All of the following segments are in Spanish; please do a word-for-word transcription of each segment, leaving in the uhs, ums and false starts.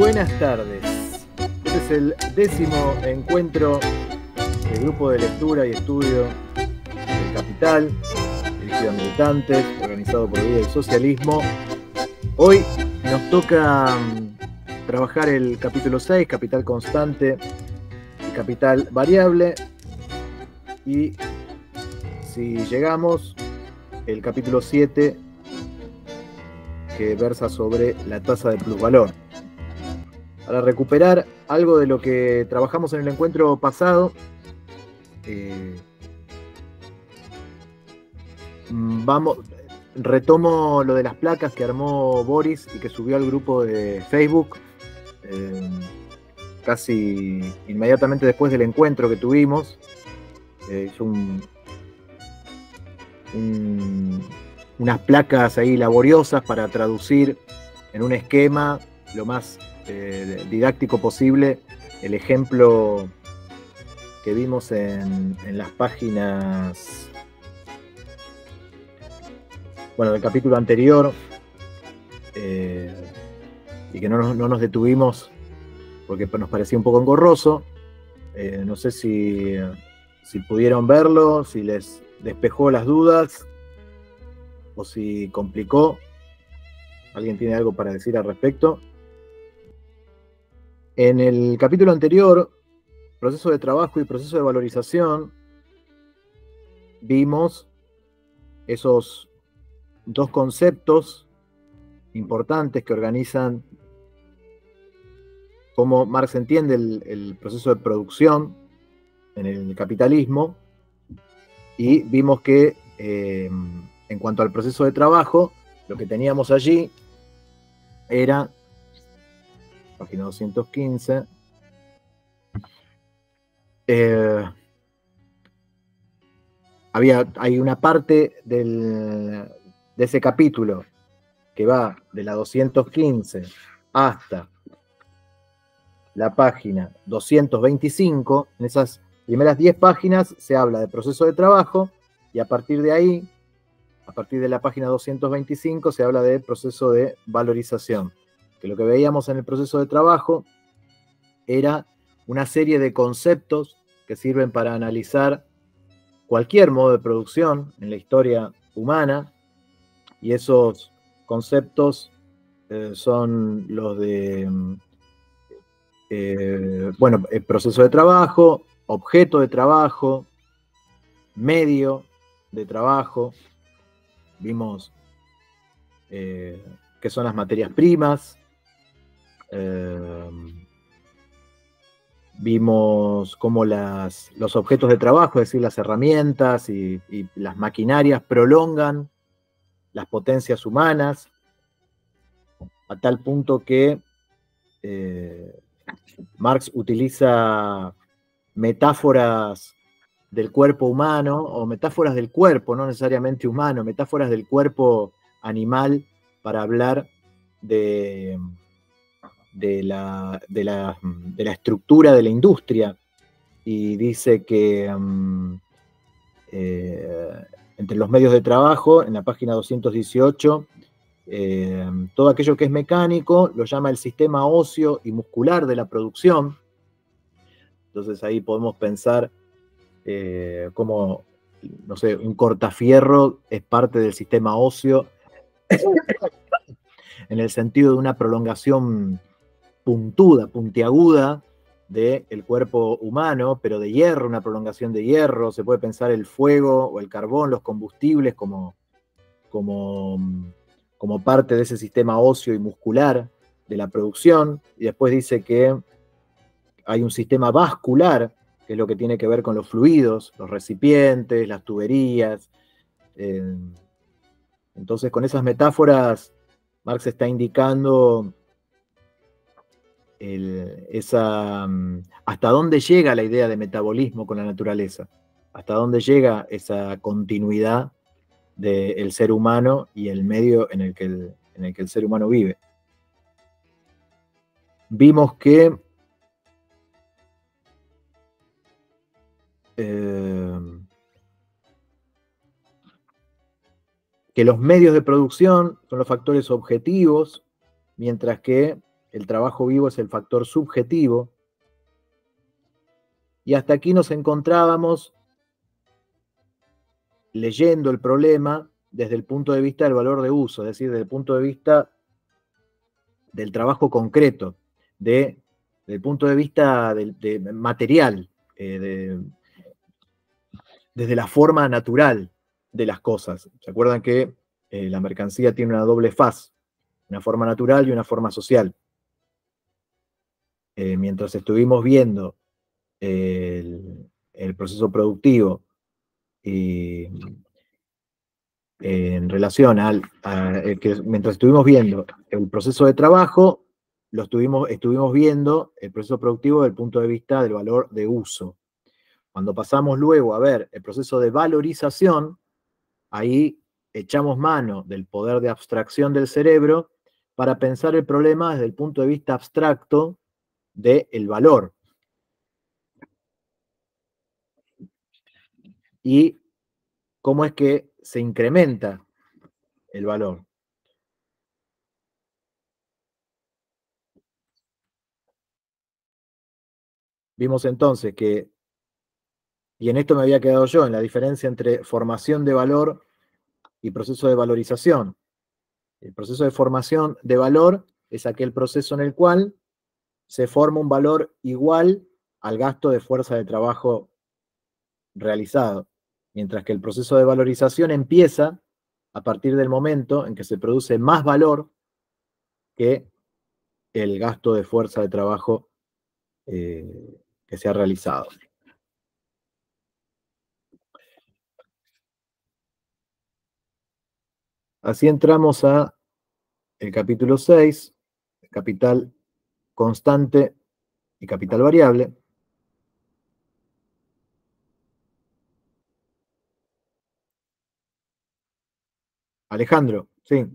Buenas tardes. Este es el décimo encuentro del grupo de lectura y estudio del Capital, dirigido a militantes, organizado por Vida y Socialismo. Hoy nos toca trabajar el capítulo seis, Capital Constante y Capital Variable. Y si llegamos, el capítulo siete, que versa sobre la tasa de plusvalor. Para recuperar algo de lo que trabajamos en el encuentro pasado, eh, vamos, retomo lo de las placas que armó Boris y que subió al grupo de Facebook eh, casi inmediatamente después del encuentro que tuvimos. Eh, hizo un, un, unas placas ahí laboriosas para traducir en un esquema lo más eh, didáctico posible el ejemplo que vimos en, en las páginas, bueno, del capítulo anterior, eh, y que no nos, no nos detuvimos porque nos parecía un poco engorroso. Eh, no sé si, si pudieron verlo, si les despejó las dudas o si complicó. ¿Alguien tiene algo para decir al respecto? En el capítulo anterior, proceso de trabajo y proceso de valorización, vimos esos dos conceptos importantes que organizan cómo Marx entiende el, el proceso de producción en el capitalismo, y vimos que eh, en cuanto al proceso de trabajo, lo que teníamos allí era, página doscientos quince, eh, había, hay una parte del, de ese capítulo que va de la doscientos quince hasta la página doscientos veinticinco. En esas primeras diez páginas se habla de proceso de trabajo, y a partir de ahí, a partir de la página doscientos veinticinco, se habla de proceso de valorización. Que lo que veíamos en el proceso de trabajo era una serie de conceptos que sirven para analizar cualquier modo de producción en la historia humana, y esos conceptos eh, son los de eh, bueno, el proceso de trabajo, objeto de trabajo, medio de trabajo. Vimos eh, qué son las materias primas. Eh, vimos cómo las, los objetos de trabajo, es decir, las herramientas y, y las maquinarias, prolongan las potencias humanas, a tal punto que eh, Marx utiliza metáforas del cuerpo humano, o metáforas del cuerpo, no necesariamente humano, metáforas del cuerpo animal, para hablar de, de, la, de, la, de la estructura de la industria. Y dice que um, eh, entre los medios de trabajo, en la página doscientos dieciocho, eh, todo aquello que es mecánico lo llama el sistema óseo y muscular de la producción. Entonces ahí podemos pensar eh, como, no sé, un cortafierro es parte del sistema óseo en el sentido de una prolongación puntuda, puntiaguda del cuerpo humano, pero de hierro, una prolongación de hierro. Se puede pensar el fuego o el carbón, los combustibles, como, como, como parte de ese sistema óseo y muscular de la producción. Y después dice que hay un sistema vascular, que es lo que tiene que ver con los fluidos, los recipientes, las tuberías. Eh, entonces, con esas metáforas, Marx está indicando el, esa, hasta dónde llega la idea de metabolismo con la naturaleza, hasta dónde llega esa continuidad del ser humano y el medio en el que el, en el que el ser humano vive. Vimos que eh, que los medios de producción son los factores objetivos, mientras que el trabajo vivo es el factor subjetivo. Y hasta aquí nos encontrábamos leyendo el problema desde el punto de vista del valor de uso, es decir, desde el punto de vista del trabajo concreto, de, del punto de vista de, de material, eh, de, desde la forma natural de las cosas. ¿Se acuerdan que eh, la mercancía tiene una doble faz? Una forma natural y una forma social. Eh, mientras estuvimos viendo el, el proceso productivo y en relación al, a, que mientras estuvimos viendo el proceso de trabajo, lo estuvimos, estuvimos viendo el proceso productivo desde el punto de vista del valor de uso. Cuando pasamos luego a ver el proceso de valorización, ahí echamos mano del poder de abstracción del cerebro para pensar el problema desde el punto de vista abstracto del valor. Y cómo es que se incrementa el valor. Vimos entonces que, y en esto me había quedado yo, en la diferencia entre formación de valor y proceso de valorización. El proceso de formación de valor es aquel proceso en el cual se forma un valor igual al gasto de fuerza de trabajo realizado, mientras que el proceso de valorización empieza a partir del momento en que se produce más valor que el gasto de fuerza de trabajo eh, que se ha realizado. Así entramos a el capítulo seis, capital constante y capital variable. Alejandro, sí.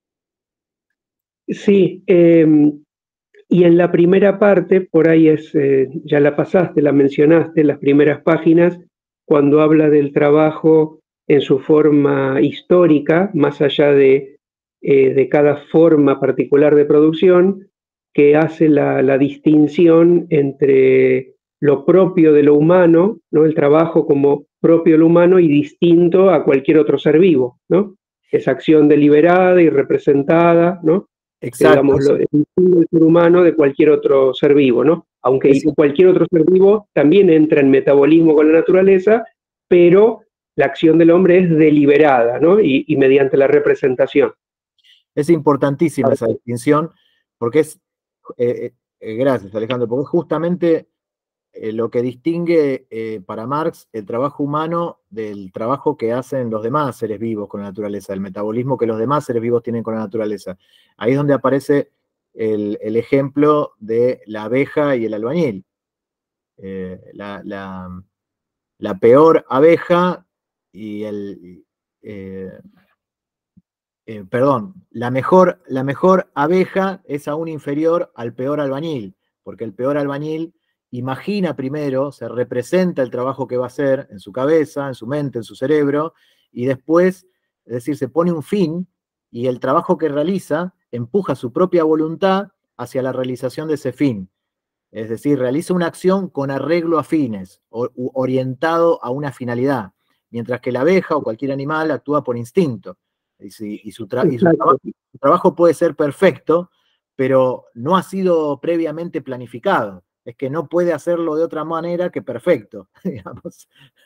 Sí, eh, y en la primera parte, por ahí es, eh, ya la pasaste, la mencionaste, las primeras páginas, cuando habla del trabajo en su forma histórica, más allá de, eh, de cada forma particular de producción, que hace la, la distinción entre lo propio de lo humano, ¿no? El trabajo como propio de lo humano y distinto a cualquier otro ser vivo, ¿no? Es acción deliberada y representada, ¿no? Exacto. Digamos, lo, el ser humano de cualquier otro ser vivo, ¿no? Aunque Es, cualquier otro ser vivo también entra en metabolismo con la naturaleza, pero la acción del hombre es deliberada, ¿no? Y, y mediante la representación. es importantísima esa distinción, porque es, eh, eh, gracias Alejandro, porque es justamente eh, lo que distingue eh, para Marx el trabajo humano del trabajo que hacen los demás seres vivos con la naturaleza, el metabolismo que los demás seres vivos tienen con la naturaleza. Ahí es donde aparece el, el ejemplo de la abeja y el albañil. Eh, la, la, la, peor abeja y el... Eh, eh, perdón, la mejor, la mejor abeja es aún inferior al peor albañil, porque el peor albañil imagina primero, se representa el trabajo que va a hacer en su cabeza, en su mente, en su cerebro, y después, es decir, se pone un fin y el trabajo que realiza empuja su propia voluntad hacia la realización de ese fin. Es decir, realiza una acción con arreglo a fines, o, orientado a una finalidad, mientras que la abeja o cualquier animal actúa por instinto. Y, si, y, su, tra y su, trabajo, su, trabajo puede ser perfecto, pero no ha sido previamente planificado. Es que no puede hacerlo de otra manera que perfecto, digamos.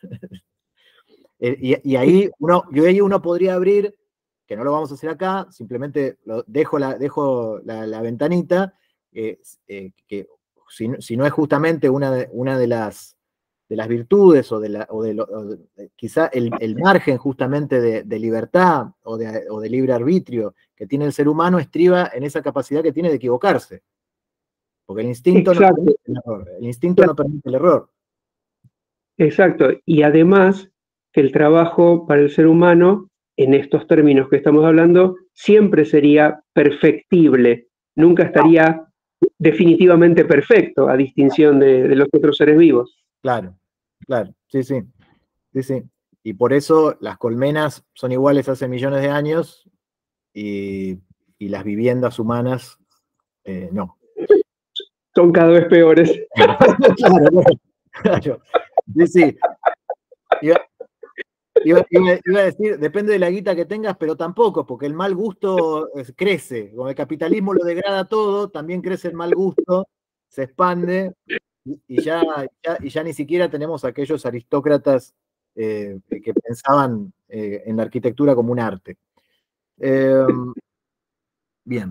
y, y, ahí uno, y ahí uno podría abrir, que no lo vamos a hacer acá, simplemente lo, dejo, la, dejo la, la ventanita, eh, eh, que si, si no es justamente una de, una de las de las virtudes o de, la, o de, lo, o de quizá el, el, margen justamente de, de libertad o de, o de libre arbitrio que tiene el ser humano estriba en esa capacidad que tiene de equivocarse. Porque el instinto, no permite, el, error. el instinto no permite el error. Exacto. Y además que el trabajo para el ser humano, en estos términos que estamos hablando, siempre sería perfectible. Nunca estaría definitivamente perfecto, a distinción de, de los otros seres vivos. Claro, claro, sí, sí, sí, sí. Y por eso las colmenas son iguales hace millones de años y, y las viviendas humanas eh, no. son cada vez peores. Claro, bueno, claro. Sí, sí. Iba, iba- iba- iba a decir, depende de la guita que tengas, pero tampoco, porque el mal gusto eh, crece. Como el capitalismo lo degrada todo, también crece el mal gusto, se expande, y, y ya, ya- y ya ni siquiera tenemos aquellos aristócratas eh, que pensaban eh, en la arquitectura como un arte. Eh, bien.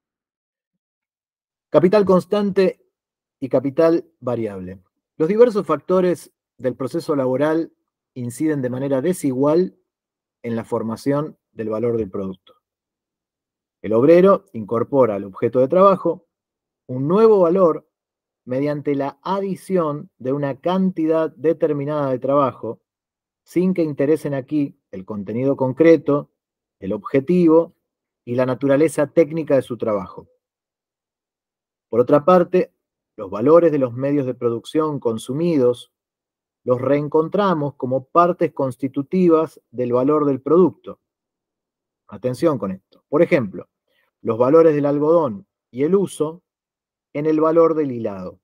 Capital constante y capital variable. Los diversos factores del proceso laboral inciden de manera desigual en la formación del valor del producto. El obrero incorpora al objeto de trabajo un nuevo valor mediante la adición de una cantidad determinada de trabajo, sin que interesen aquí el contenido concreto, el objetivo y la naturaleza técnica de su trabajo. Por otra parte, los valores de los medios de producción consumidos los reencontramos como partes constitutivas del valor del producto. Atención con esto. Por ejemplo, los valores del algodón y el uso en el valor del hilado.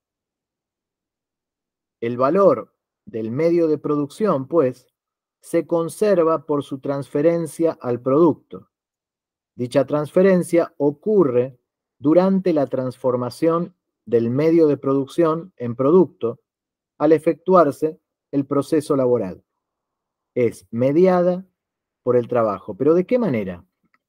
El valor del medio de producción, pues, se conserva por su transferencia al producto. Dicha transferencia ocurre durante la transformación del medio de producción en producto al efectuarse el proceso laboral. Es mediada por el trabajo. ¿Pero de qué manera?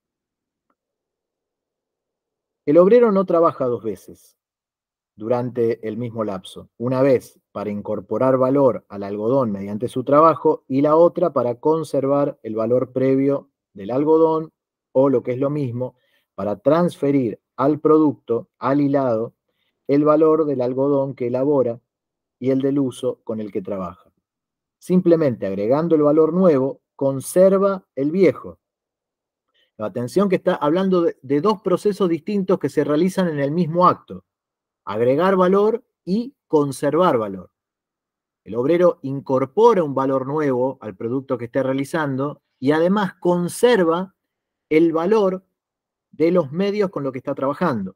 El obrero no trabaja dos veces durante el mismo lapso, una vez para incorporar valor al algodón mediante su trabajo y la otra para conservar el valor previo del algodón o, lo que es lo mismo, para transferir al producto, al hilado, el valor del algodón que elabora y el del uso con el que trabaja. Simplemente agregando el valor nuevo, conserva el viejo. Atención que está hablando de, de dos procesos distintos que se realizan en el mismo acto: agregar valor y conservar valor. El obrero incorpora un valor nuevo al producto que esté realizando y además conserva el valor de los medios con los que está trabajando.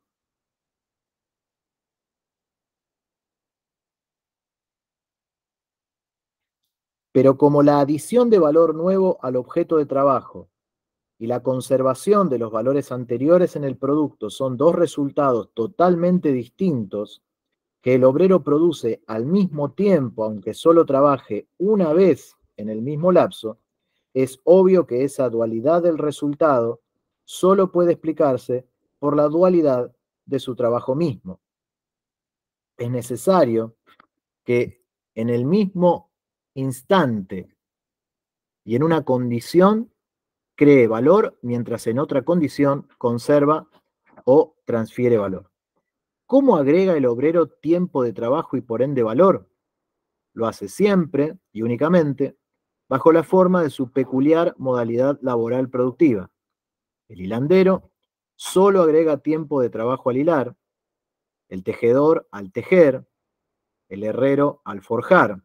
Pero como la adición de valor nuevo al objeto de trabajo y la conservación de los valores anteriores en el producto son dos resultados totalmente distintos que el obrero produce al mismo tiempo, aunque solo trabaje una vez en el mismo lapso, es obvio que esa dualidad del resultado solo puede explicarse por la dualidad de su trabajo mismo. Es necesario que en el mismo instante y en una condición cree valor, mientras en otra condición conserva o transfiere valor. ¿Cómo agrega el obrero tiempo de trabajo y por ende valor? Lo hace siempre y únicamente bajo la forma de su peculiar modalidad laboral productiva. El hilandero solo agrega tiempo de trabajo al hilar, el tejedor al tejer, el herrero al forjar,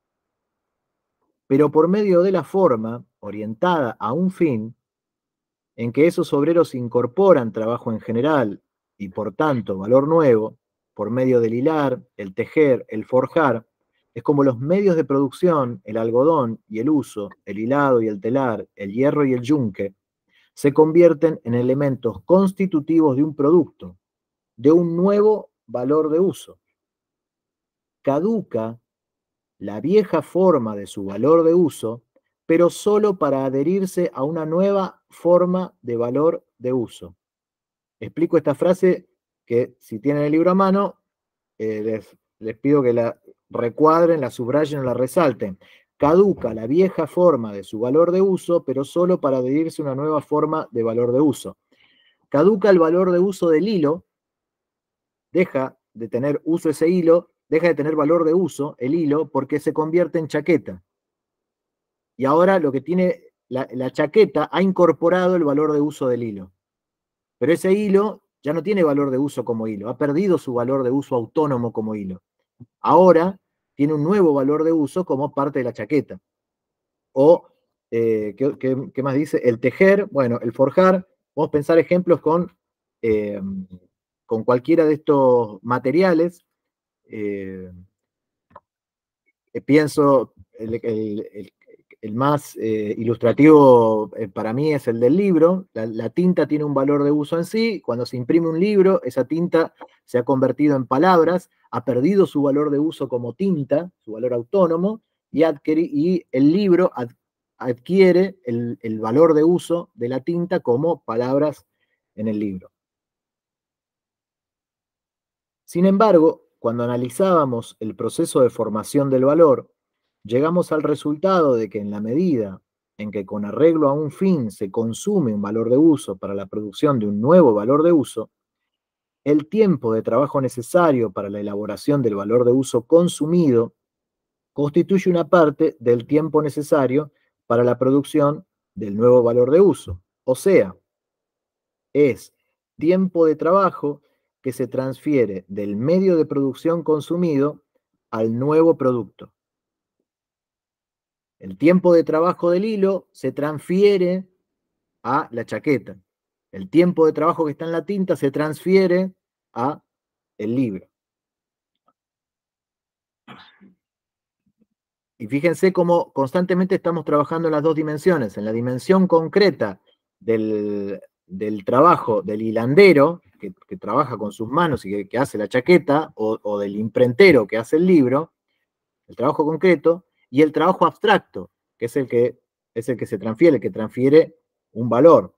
pero por medio de la forma orientada a un fin en que esos obreros incorporan trabajo en general y por tanto valor nuevo, por medio del hilar, el tejer, el forjar, es como los medios de producción, el algodón y el uso, el hilado y el telar, el hierro y el yunque, se convierten en elementos constitutivos de un producto, de un nuevo valor de uso. Caduca la vieja forma de su valor de uso, pero solo para adherirse a una nueva forma de valor de uso. Explico esta frase que, si tienen el libro a mano, eh, les, les pido que la recuadren, la subrayen o la resalten. Caduca la vieja forma de su valor de uso, pero solo para adherirse a una nueva forma de valor de uso. Caduca el valor de uso del hilo, deja de tener uso ese hilo, deja de tener valor de uso el hilo porque se convierte en chaqueta. Y ahora lo que tiene la, la chaqueta ha incorporado el valor de uso del hilo. Pero ese hilo ya no tiene valor de uso como hilo, ha perdido su valor de uso autónomo como hilo. Ahora tiene un nuevo valor de uso como parte de la chaqueta. O, eh, ¿qué, qué, qué más dice? El tejer, bueno, el forjar. Vamos a pensar ejemplos con, eh, con cualquiera de estos materiales. Eh, pienso, el, el, el, el más eh, ilustrativo eh, para mí es el del libro. La, la tinta tiene un valor de uso en sí. Cuando se imprime un libro, esa tinta se ha convertido en palabras, ha perdido su valor de uso como tinta, su valor autónomo, y, adquiere, y el libro ad, adquiere el, el valor de uso de la tinta como palabras en el libro. Sin embargo, cuando analizábamos el proceso de formación del valor, llegamos al resultado de que en la medida en que con arreglo a un fin se consume un valor de uso para la producción de un nuevo valor de uso, el tiempo de trabajo necesario para la elaboración del valor de uso consumido constituye una parte del tiempo necesario para la producción del nuevo valor de uso. O sea, es tiempo de trabajo que se transfiere del medio de producción consumido al nuevo producto. El tiempo de trabajo del hilo se transfiere a la chaqueta. El tiempo de trabajo que está en la tinta se transfiere a el libro. Y fíjense cómo constantemente estamos trabajando en las dos dimensiones. En la dimensión concreta del, del trabajo del hilandero, que, que trabaja con sus manos y que, que hace la chaqueta, o, o del imprentero que hace el libro, el trabajo concreto, y el trabajo abstracto, que es el que, es el que se transfiere, el que transfiere un valor.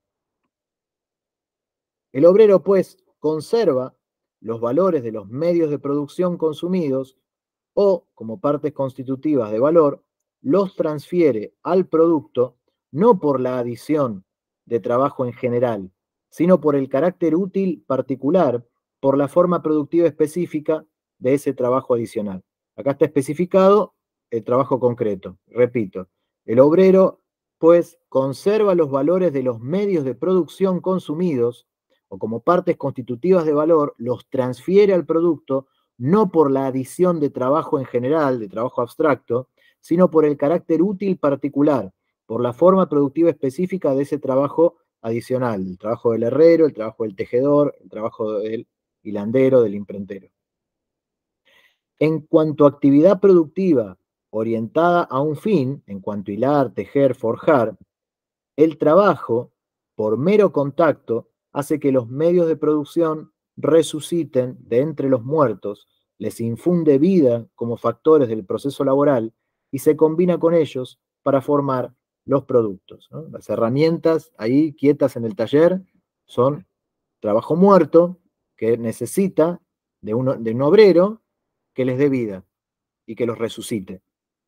El obrero, pues, conserva los valores de los medios de producción consumidos o, como partes constitutivas de valor, los transfiere al producto no por la adición de trabajo en general, sino por el carácter útil particular, por la forma productiva específica de ese trabajo adicional. Acá está especificado el trabajo concreto. Repito, el obrero, pues, conserva los valores de los medios de producción consumidos o como partes constitutivas de valor, los transfiere al producto no por la adición de trabajo en general, de trabajo abstracto, sino por el carácter útil particular, por la forma productiva específica de ese trabajo adicional, el trabajo del herrero, el trabajo del tejedor, el trabajo del hilandero, del imprentero. En cuanto a actividad productiva orientada a un fin, en cuanto a hilar, tejer, forjar, el trabajo, por mero contacto, hace que los medios de producción resuciten de entre los muertos, les infunde vida como factores del proceso laboral y se combina con ellos para formar los productos, ¿no? Las herramientas ahí quietas en el taller son trabajo muerto que necesita de un, de un obrero que les dé vida y que los resucite.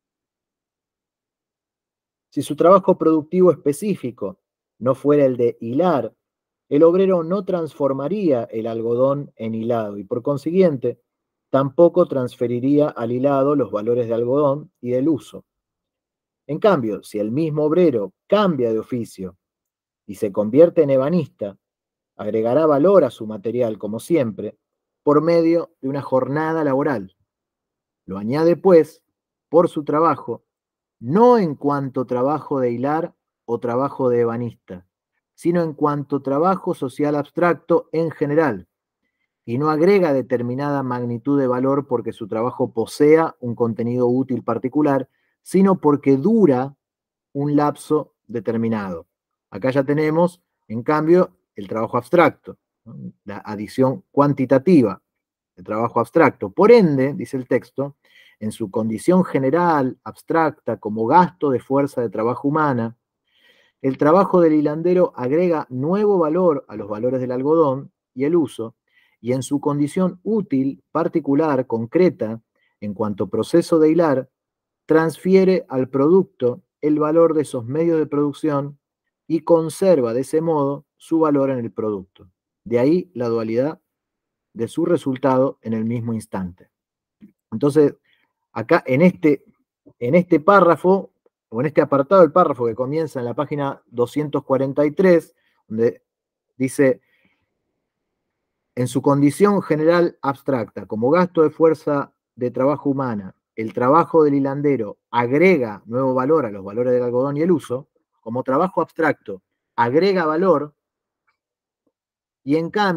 Si su trabajo productivo específico no fuera el de hilar, el obrero no transformaría el algodón en hilado y por consiguiente tampoco transferiría al hilado los valores de algodón y del uso. En cambio, si el mismo obrero cambia de oficio y se convierte en ebanista, agregará valor a su material, como siempre, por medio de una jornada laboral. Lo añade, pues, por su trabajo, no en cuanto trabajo de hilar o trabajo de ebanista, sino en cuanto trabajo social abstracto en general, y no agrega determinada magnitud de valor porque su trabajo posea un contenido útil particular, sino porque dura un lapso determinado. Acá ya tenemos, en cambio, el trabajo abstracto, ¿no? La adición cuantitativa, el trabajo abstracto. Por ende, dice el texto, en su condición general, abstracta, como gasto de fuerza de trabajo humana, el trabajo del hilandero agrega nuevo valor a los valores del algodón y el uso, y en su condición útil, particular, concreta, en cuanto proceso de hilar, transfiere al producto el valor de esos medios de producción y conserva de ese modo su valor en el producto. De ahí la dualidad de su resultado en el mismo instante. Entonces, acá en este, en este párrafo, o en este apartado del párrafo que comienza en la página doscientos cuarenta y tres, donde dice, en su condición general abstracta, como gasto de fuerza de trabajo humana, el trabajo del hilandero agrega nuevo valor a los valores del algodón y el uso, como trabajo abstracto agrega valor, y en cambio,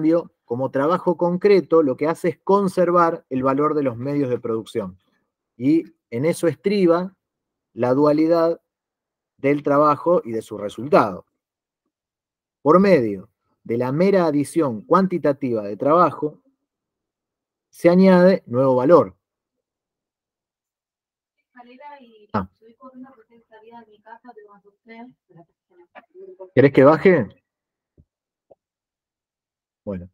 como trabajo concreto, lo que hace es conservar el valor de los medios de producción. Y en eso estriba la dualidad del trabajo y de su resultado. Por medio de la mera adición cuantitativa de trabajo, se añade nuevo valor. Ah. ¿Querés que baje? Bueno.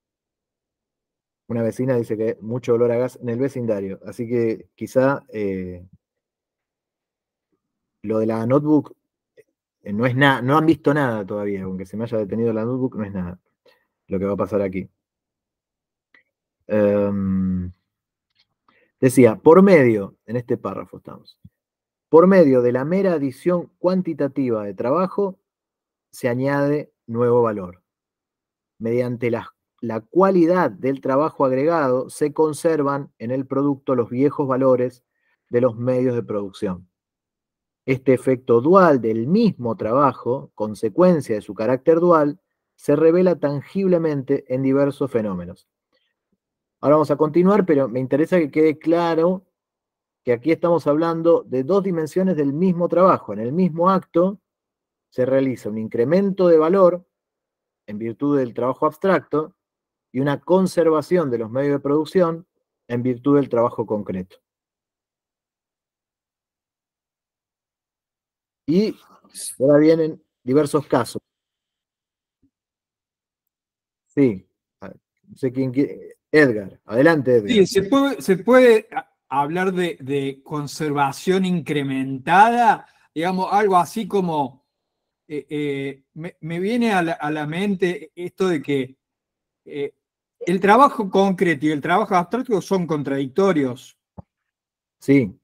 Una vecina dice que hay mucho olor a gas en el vecindario, así que quizá eh, lo de la notebook eh, no es nada, no han visto nada todavía, aunque se me haya detenido la notebook, no es nada lo que va a pasar aquí. Um, decía, por medio, en este párrafo estamos, por medio de la mera adición cuantitativa de trabajo, se añade nuevo valor. Mediante la, la cualidad del trabajo agregado, se conservan en el producto los viejos valores de los medios de producción. Este efecto dual del mismo trabajo, consecuencia de su carácter dual, se revela tangiblemente en diversos fenómenos. Ahora vamos a continuar, pero me interesa que quede claro que aquí estamos hablando de dos dimensiones del mismo trabajo. En el mismo acto se realiza un incremento de valor en virtud del trabajo abstracto y una conservación de los medios de producción en virtud del trabajo concreto. Y ahora vienen diversos casos. Sí, no sé quién quiere. Edgar, adelante, Edgar. Sí, se puede, se puede hablar de, de conservación incrementada, digamos, algo así como, eh, eh, me, me viene a la, a la mente esto de que eh, el trabajo concreto y el trabajo abstracto son contradictorios. Sí.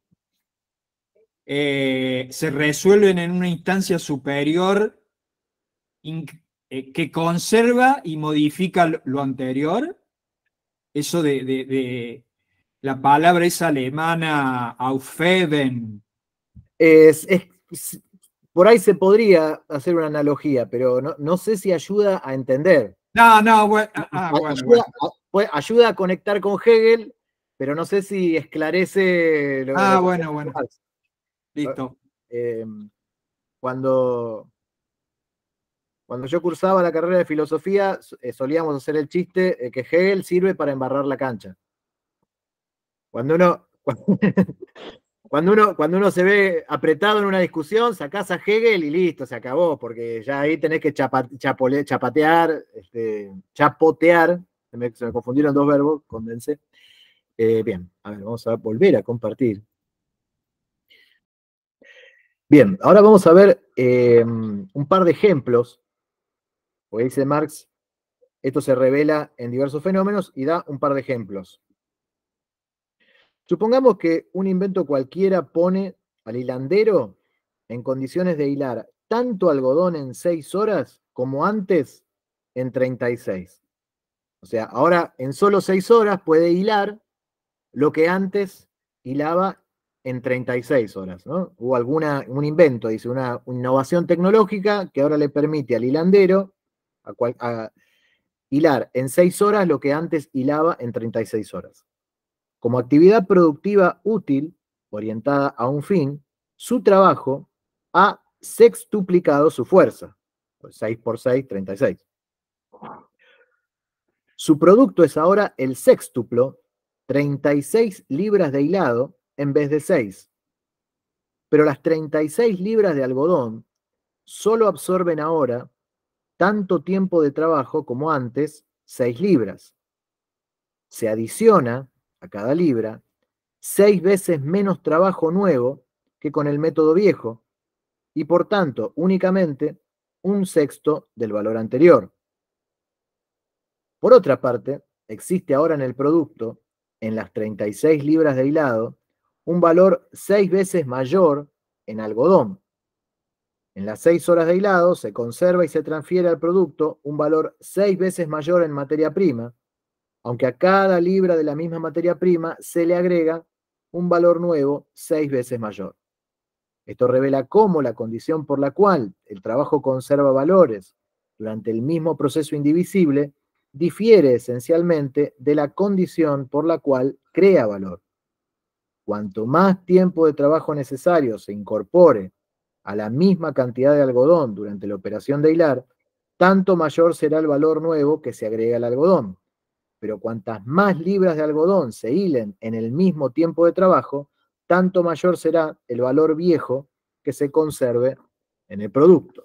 Eh, se resuelven en una instancia superior eh, que conserva y modifica lo, lo anterior. Eso de, de, de la palabra es alemana, aufheben. Es, es, es, por ahí se podría hacer una analogía, pero no, no sé si ayuda a entender. No, no, bueno, ah, bueno, ayuda, bueno. A, ayuda a conectar con Hegel, pero no sé si esclarece lo, ah, lo bueno, bueno. Marx. Listo. Eh, cuando, cuando yo cursaba la carrera de filosofía, eh, solíamos hacer el chiste eh, que Hegel sirve para embarrar la cancha. Cuando uno, cuando uno, cuando uno se ve apretado en una discusión, sacás a Hegel y listo, se acabó, porque ya ahí tenés que chapa, chapole, chapatear, este, chapotear, se me, se me confundieron dos verbos, condensé. Eh, bien, a ver, vamos a volver a compartir. Bien, ahora vamos a ver eh, un par de ejemplos, porque dice Marx, esto se revela en diversos fenómenos y da un par de ejemplos. Supongamos que un invento cualquiera pone al hilandero en condiciones de hilar tanto algodón en seis horas como antes en treinta y seis. O sea, ahora en solo seis horas puede hilar lo que antes hilaba en treinta y seis horas, ¿no? Hubo alguna, un invento, dice, una, una innovación tecnológica que ahora le permite al hilandero a cual, a hilar en seis horas lo que antes hilaba en treinta y seis horas. Como actividad productiva útil, orientada a un fin, su trabajo ha sextuplicado su fuerza. seis por seis, treinta y seis. Su producto es ahora el sextuplo, treinta y seis libras de hilado en vez de seis. Pero las treinta y seis libras de algodón solo absorben ahora tanto tiempo de trabajo como antes, seis libras. Se adiciona a cada libra seis veces menos trabajo nuevo que con el método viejo y por tanto únicamente un sexto del valor anterior. Por otra parte, existe ahora en el producto, en las treinta y seis libras de hilado, un valor seis veces mayor en algodón. En las seis horas de hilado se conserva y se transfiere al producto un valor seis veces mayor en materia prima, aunque a cada libra de la misma materia prima se le agrega un valor nuevo seis veces mayor. Esto revela cómo la condición por la cual el trabajo conserva valores durante el mismo proceso indivisible difiere esencialmente de la condición por la cual crea valor. Cuanto más tiempo de trabajo necesario se incorpore a la misma cantidad de algodón durante la operación de hilar, tanto mayor será el valor nuevo que se agrega al algodón. Pero cuantas más libras de algodón se hilen en el mismo tiempo de trabajo, tanto mayor será el valor viejo que se conserve en el producto.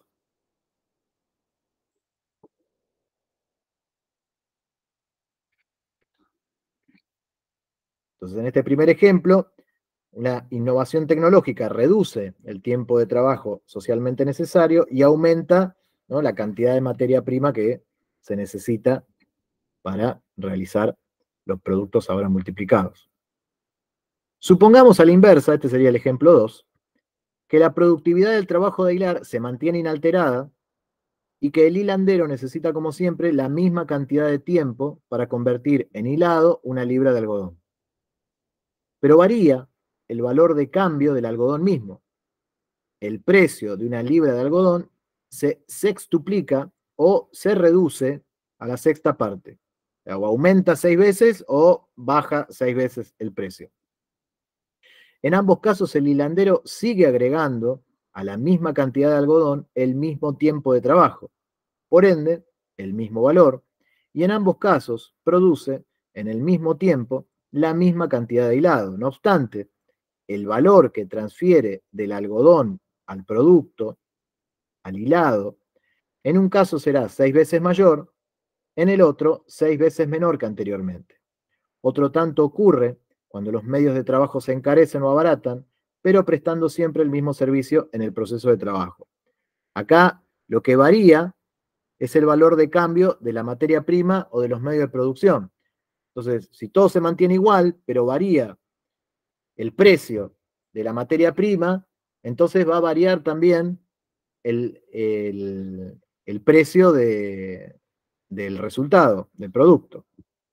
Entonces, en este primer ejemplo, una innovación tecnológica reduce el tiempo de trabajo socialmente necesario y aumenta, ¿no?, la cantidad de materia prima que se necesita para realizar los productos ahora multiplicados. Supongamos a la inversa, este sería el ejemplo dos, que la productividad del trabajo de hilar se mantiene inalterada y que el hilandero necesita, como siempre, la misma cantidad de tiempo para convertir en hilado una libra de algodón. Pero varía el valor de cambio del algodón mismo. El precio de una libra de algodón se sextuplica o se reduce a la sexta parte. O aumenta seis veces o baja seis veces el precio. En ambos casos, el hilandero sigue agregando a la misma cantidad de algodón el mismo tiempo de trabajo, por ende, el mismo valor, y en ambos casos produce en el mismo tiempo la misma cantidad de hilado. No obstante, el valor que transfiere del algodón al producto, al hilado, en un caso será seis veces mayor, en el otro seis veces menor que anteriormente. Otro tanto ocurre cuando los medios de trabajo se encarecen o abaratan, pero prestando siempre el mismo servicio en el proceso de trabajo. Acá lo que varía es el valor de cambio de la materia prima o de los medios de producción. Entonces, si todo se mantiene igual, pero varía el precio de la materia prima, entonces va a variar también el, el, el precio de, del resultado, del producto.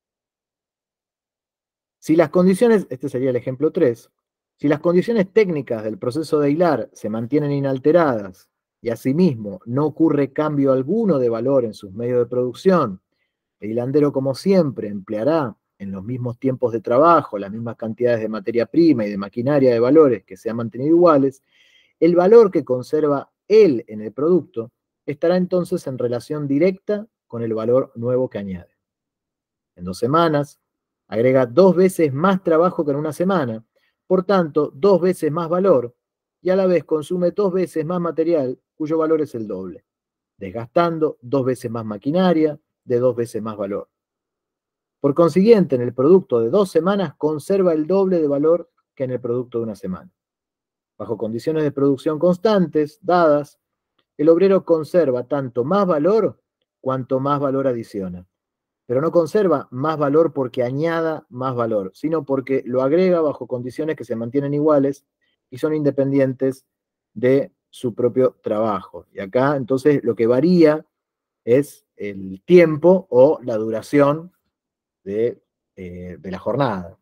Si las condiciones, este sería el ejemplo tres, si las condiciones técnicas del proceso de hilar se mantienen inalteradas y asimismo no ocurre cambio alguno de valor en sus medios de producción, el hilandero, como siempre, empleará en los mismos tiempos de trabajo las mismas cantidades de materia prima y de maquinaria de valores que se han mantenido iguales, el valor que conserva él en el producto estará entonces en relación directa con el valor nuevo que añade. En dos semanas, agrega dos veces más trabajo que en una semana, por tanto, dos veces más valor, y a la vez consume dos veces más material, cuyo valor es el doble, desgastando dos veces más maquinaria, de dos veces más valor. Por consiguiente, en el producto de dos semanas conserva el doble de valor que en el producto de una semana. Bajo condiciones de producción constantes, dadas, el obrero conserva tanto más valor cuanto más valor adiciona. Pero no conserva más valor porque añada más valor, sino porque lo agrega bajo condiciones que se mantienen iguales y son independientes de su propio trabajo. Y acá, entonces, lo que varía es el tiempo o la duración de, eh, de la jornada.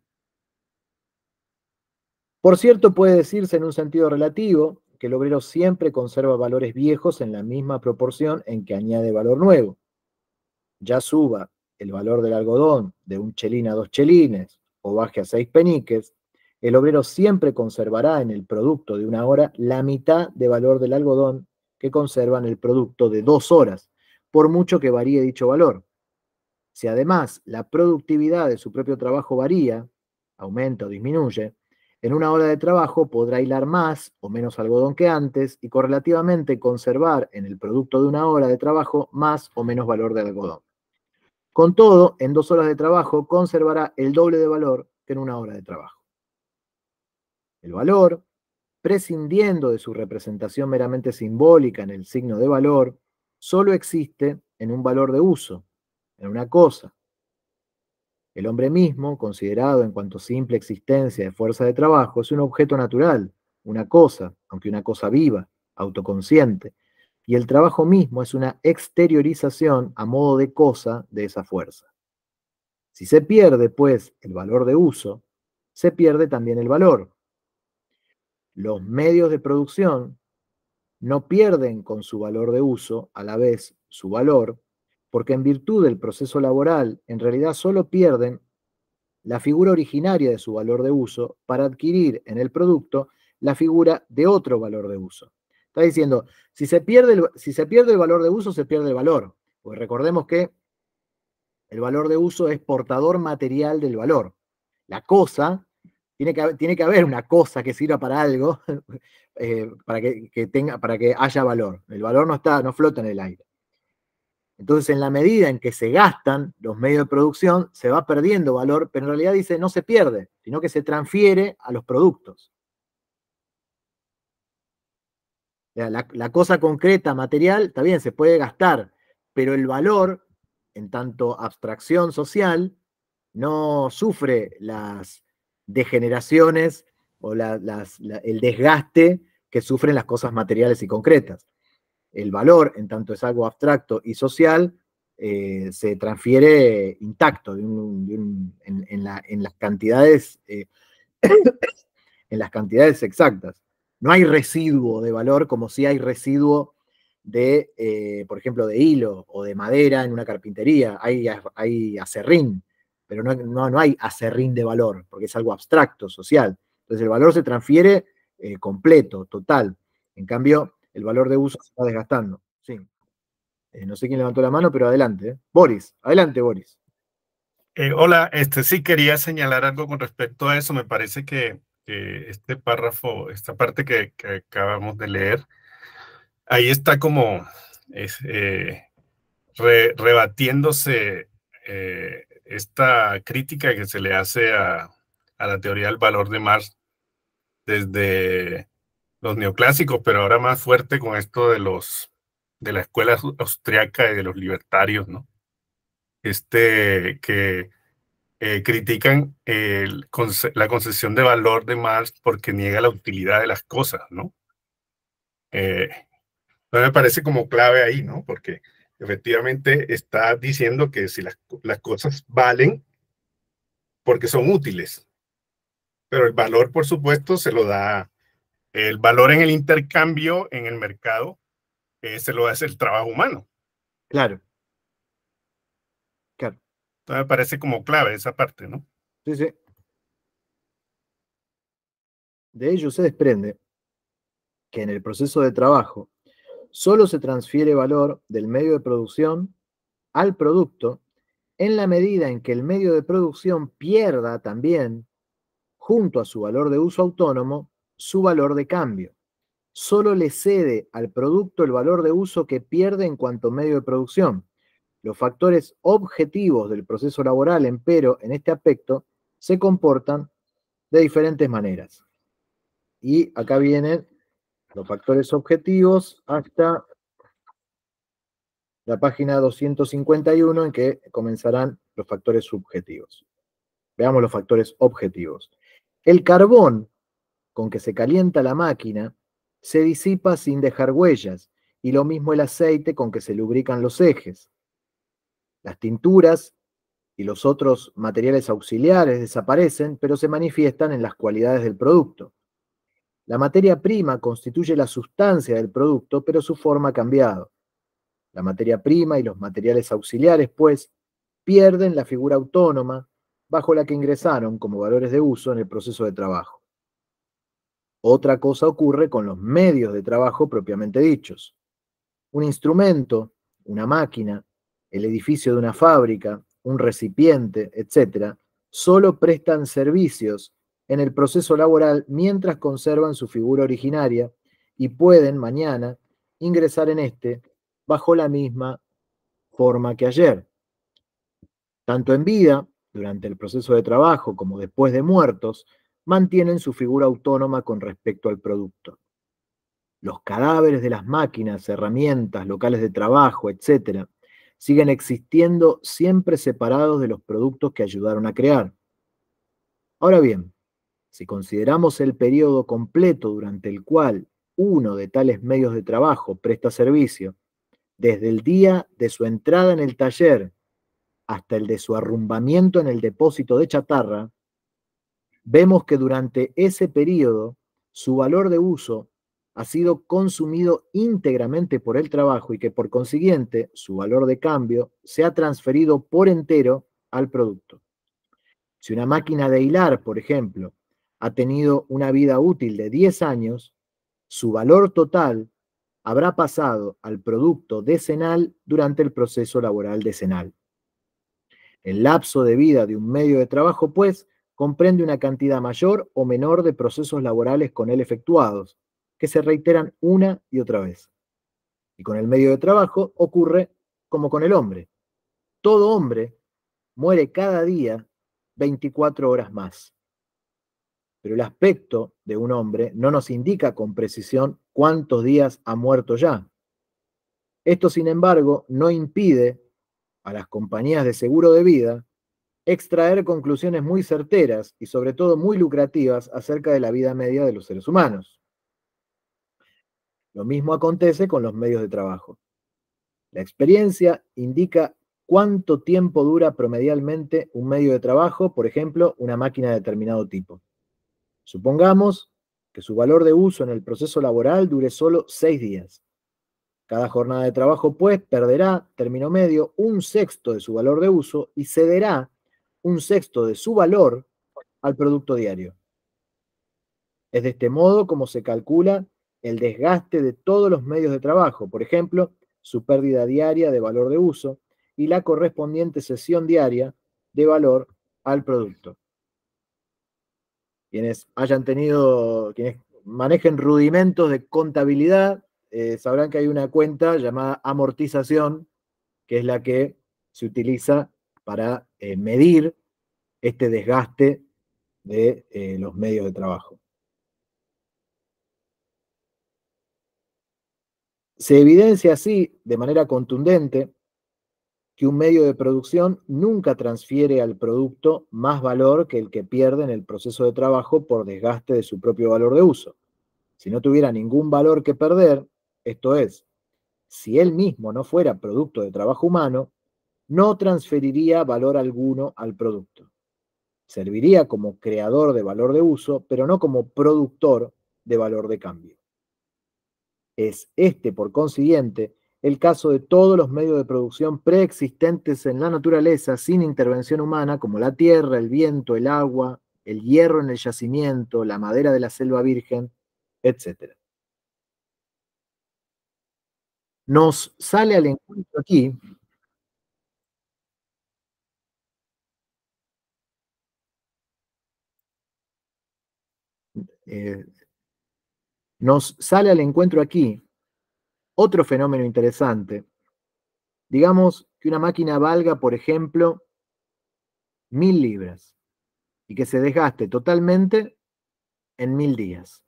Por cierto, puede decirse en un sentido relativo que el obrero siempre conserva valores viejos en la misma proporción en que añade valor nuevo. Ya suba el valor del algodón de un chelín a dos chelines o baje a seis peniques, el obrero siempre conservará en el producto de una hora la mitad de valor del algodón que conserva en el producto de dos horas, por mucho que varíe dicho valor. Si además la productividad de su propio trabajo varía, aumenta o disminuye, en una hora de trabajo podrá hilar más o menos algodón que antes y correlativamente conservar en el producto de una hora de trabajo más o menos valor de algodón. Con todo, en dos horas de trabajo conservará el doble de valor que en una hora de trabajo. El valor, prescindiendo de su representación meramente simbólica en el signo de valor, solo existe en un valor de uso, en una cosa. El hombre mismo, considerado en cuanto simple existencia de fuerza de trabajo, es un objeto natural, una cosa, aunque una cosa viva, autoconsciente, y el trabajo mismo es una exteriorización a modo de cosa de esa fuerza. Si se pierde, pues, el valor de uso, se pierde también el valor. Los medios de producción no pierden con su valor de uso, a la vez, su valor, porque en virtud del proceso laboral, en realidad solo pierden la figura originaria de su valor de uso para adquirir en el producto la figura de otro valor de uso. Está diciendo, si se pierde el, si se pierde el valor de uso, se pierde el valor. Pues recordemos que el valor de uso es portador material del valor. La cosa, tiene que, tiene que haber una cosa que sirva para algo, eh, para, que, que tenga, para que haya valor. El valor no, está, no flota en el aire. Entonces, en la medida en que se gastan los medios de producción, se va perdiendo valor, pero en realidad dice no se pierde, sino que se transfiere a los productos. La, la cosa concreta, material, está bien, se puede gastar, pero el valor, en tanto abstracción social, no sufre las degeneraciones o la, las, la, el desgaste que sufren las cosas materiales y concretas. El valor, en tanto es algo abstracto y social, eh, se transfiere intacto de un, de un, en, en, la, en las cantidades eh, en las cantidades exactas. No hay residuo de valor como si hay residuo de, eh, por ejemplo, de hilo o de madera en una carpintería. Hay, hay acerrín, pero no, no, no hay acerrín de valor, porque es algo abstracto, social. Entonces el valor se transfiere eh, completo, total. En cambio, el valor de uso se va desgastando. Sí. Eh, no sé quién levantó la mano, pero adelante. ¿eh? Boris, adelante, Boris. Eh, hola, este sí quería señalar algo con respecto a eso. Me parece que, que este párrafo, esta parte que, que acabamos de leer, ahí está como es, eh, re, rebatiéndose eh, esta crítica que se le hace a, a la teoría del valor de Marx desde los neoclásicos, pero ahora más fuerte con esto de los de la escuela austriaca y de los libertarios, ¿no? Este que eh, critican el, conce la concesión de valor de Marx porque niega la utilidad de las cosas, ¿no? Eh, me parece como clave ahí, ¿no? Porque efectivamente está diciendo que si las, las cosas valen porque son útiles, pero el valor, por supuesto, se lo da, el valor en el intercambio en el mercado, eh, se lo da el trabajo humano. Claro. Claro. Entonces me parece como clave esa parte, ¿no? Sí, sí. De ello se desprende que en el proceso de trabajo solo se transfiere valor del medio de producción al producto en la medida en que el medio de producción pierda también, junto a su valor de uso autónomo, su valor de cambio. Solo le cede al producto el valor de uso que pierde en cuanto medio de producción. Los factores objetivos del proceso laboral, empero, en este aspecto, se comportan de diferentes maneras. Y acá vienen los factores objetivos hasta la página doscientos cincuenta y uno en que comenzarán los factores subjetivos. Veamos los factores objetivos. El carbón con que se calienta la máquina se disipa sin dejar huellas, y lo mismo el aceite con que se lubrican los ejes. Las tinturas y los otros materiales auxiliares desaparecen, pero se manifiestan en las cualidades del producto. La materia prima constituye la sustancia del producto, pero su forma ha cambiado. La materia prima y los materiales auxiliares, pues, pierden la figura autónoma bajo la que ingresaron como valores de uso en el proceso de trabajo. Otra cosa ocurre con los medios de trabajo propiamente dichos. Un instrumento, una máquina, el edificio de una fábrica, un recipiente, etcétera, solo prestan servicios en el proceso laboral mientras conservan su figura originaria y pueden mañana ingresar en este bajo la misma forma que ayer. Tanto en vida, durante el proceso de trabajo, como después de muertos, mantienen su figura autónoma con respecto al producto. Los cadáveres de las máquinas, herramientas, locales de trabajo, etcétera, siguen existiendo siempre separados de los productos que ayudaron a crear. Ahora bien, si consideramos el periodo completo durante el cual uno de tales medios de trabajo presta servicio, desde el día de su entrada en el taller hasta el de su arrumbamiento en el depósito de chatarra, vemos que durante ese periodo su valor de uso ha sido consumido íntegramente por el trabajo y que por consiguiente su valor de cambio se ha transferido por entero al producto. Si una máquina de hilar, por ejemplo, ha tenido una vida útil de diez años, su valor total habrá pasado al producto decenal durante el proceso laboral decenal. El lapso de vida de un medio de trabajo, pues, comprende una cantidad mayor o menor de procesos laborales con él efectuados, que se reiteran una y otra vez. Y con el medio de trabajo ocurre como con el hombre. Todo hombre muere cada día veinticuatro horas más. Pero el aspecto de un hombre no nos indica con precisión cuántos días ha muerto ya. Esto, sin embargo, no impide a las compañías de seguro de vida extraer conclusiones muy certeras y sobre todo muy lucrativas acerca de la vida media de los seres humanos. Lo mismo acontece con los medios de trabajo. La experiencia indica cuánto tiempo dura promedialmente un medio de trabajo, por ejemplo, una máquina de determinado tipo. Supongamos que su valor de uso en el proceso laboral dure solo seis días. Cada jornada de trabajo, pues, perderá, término medio, un sexto de su valor de uso y cederá un sexto de su valor al producto diario. Es de este modo como se calcula el desgaste de todos los medios de trabajo, por ejemplo, su pérdida diaria de valor de uso y la correspondiente cesión diaria de valor al producto. Quienes hayan tenido, quienes manejen rudimentos de contabilidad, eh, sabrán que hay una cuenta llamada amortización, que es la que se utiliza para eh, medir este desgaste de eh, los medios de trabajo. Se evidencia así, de manera contundente, que un medio de producción nunca transfiere al producto más valor que el que pierde en el proceso de trabajo por desgaste de su propio valor de uso. Si no tuviera ningún valor que perder, esto es, si él mismo no fuera producto de trabajo humano, no transferiría valor alguno al producto. Serviría como creador de valor de uso, pero no como productor de valor de cambio. Es este, por consiguiente, el caso de todos los medios de producción preexistentes en la naturaleza sin intervención humana, como la tierra, el viento, el agua, el hierro en el yacimiento, la madera de la selva virgen, etcétera. Nos sale al encuentro aquí eh, nos sale al encuentro aquí otro fenómeno interesante. Digamos que una máquina valga, por ejemplo, mil libras y que se desgaste totalmente en mil días.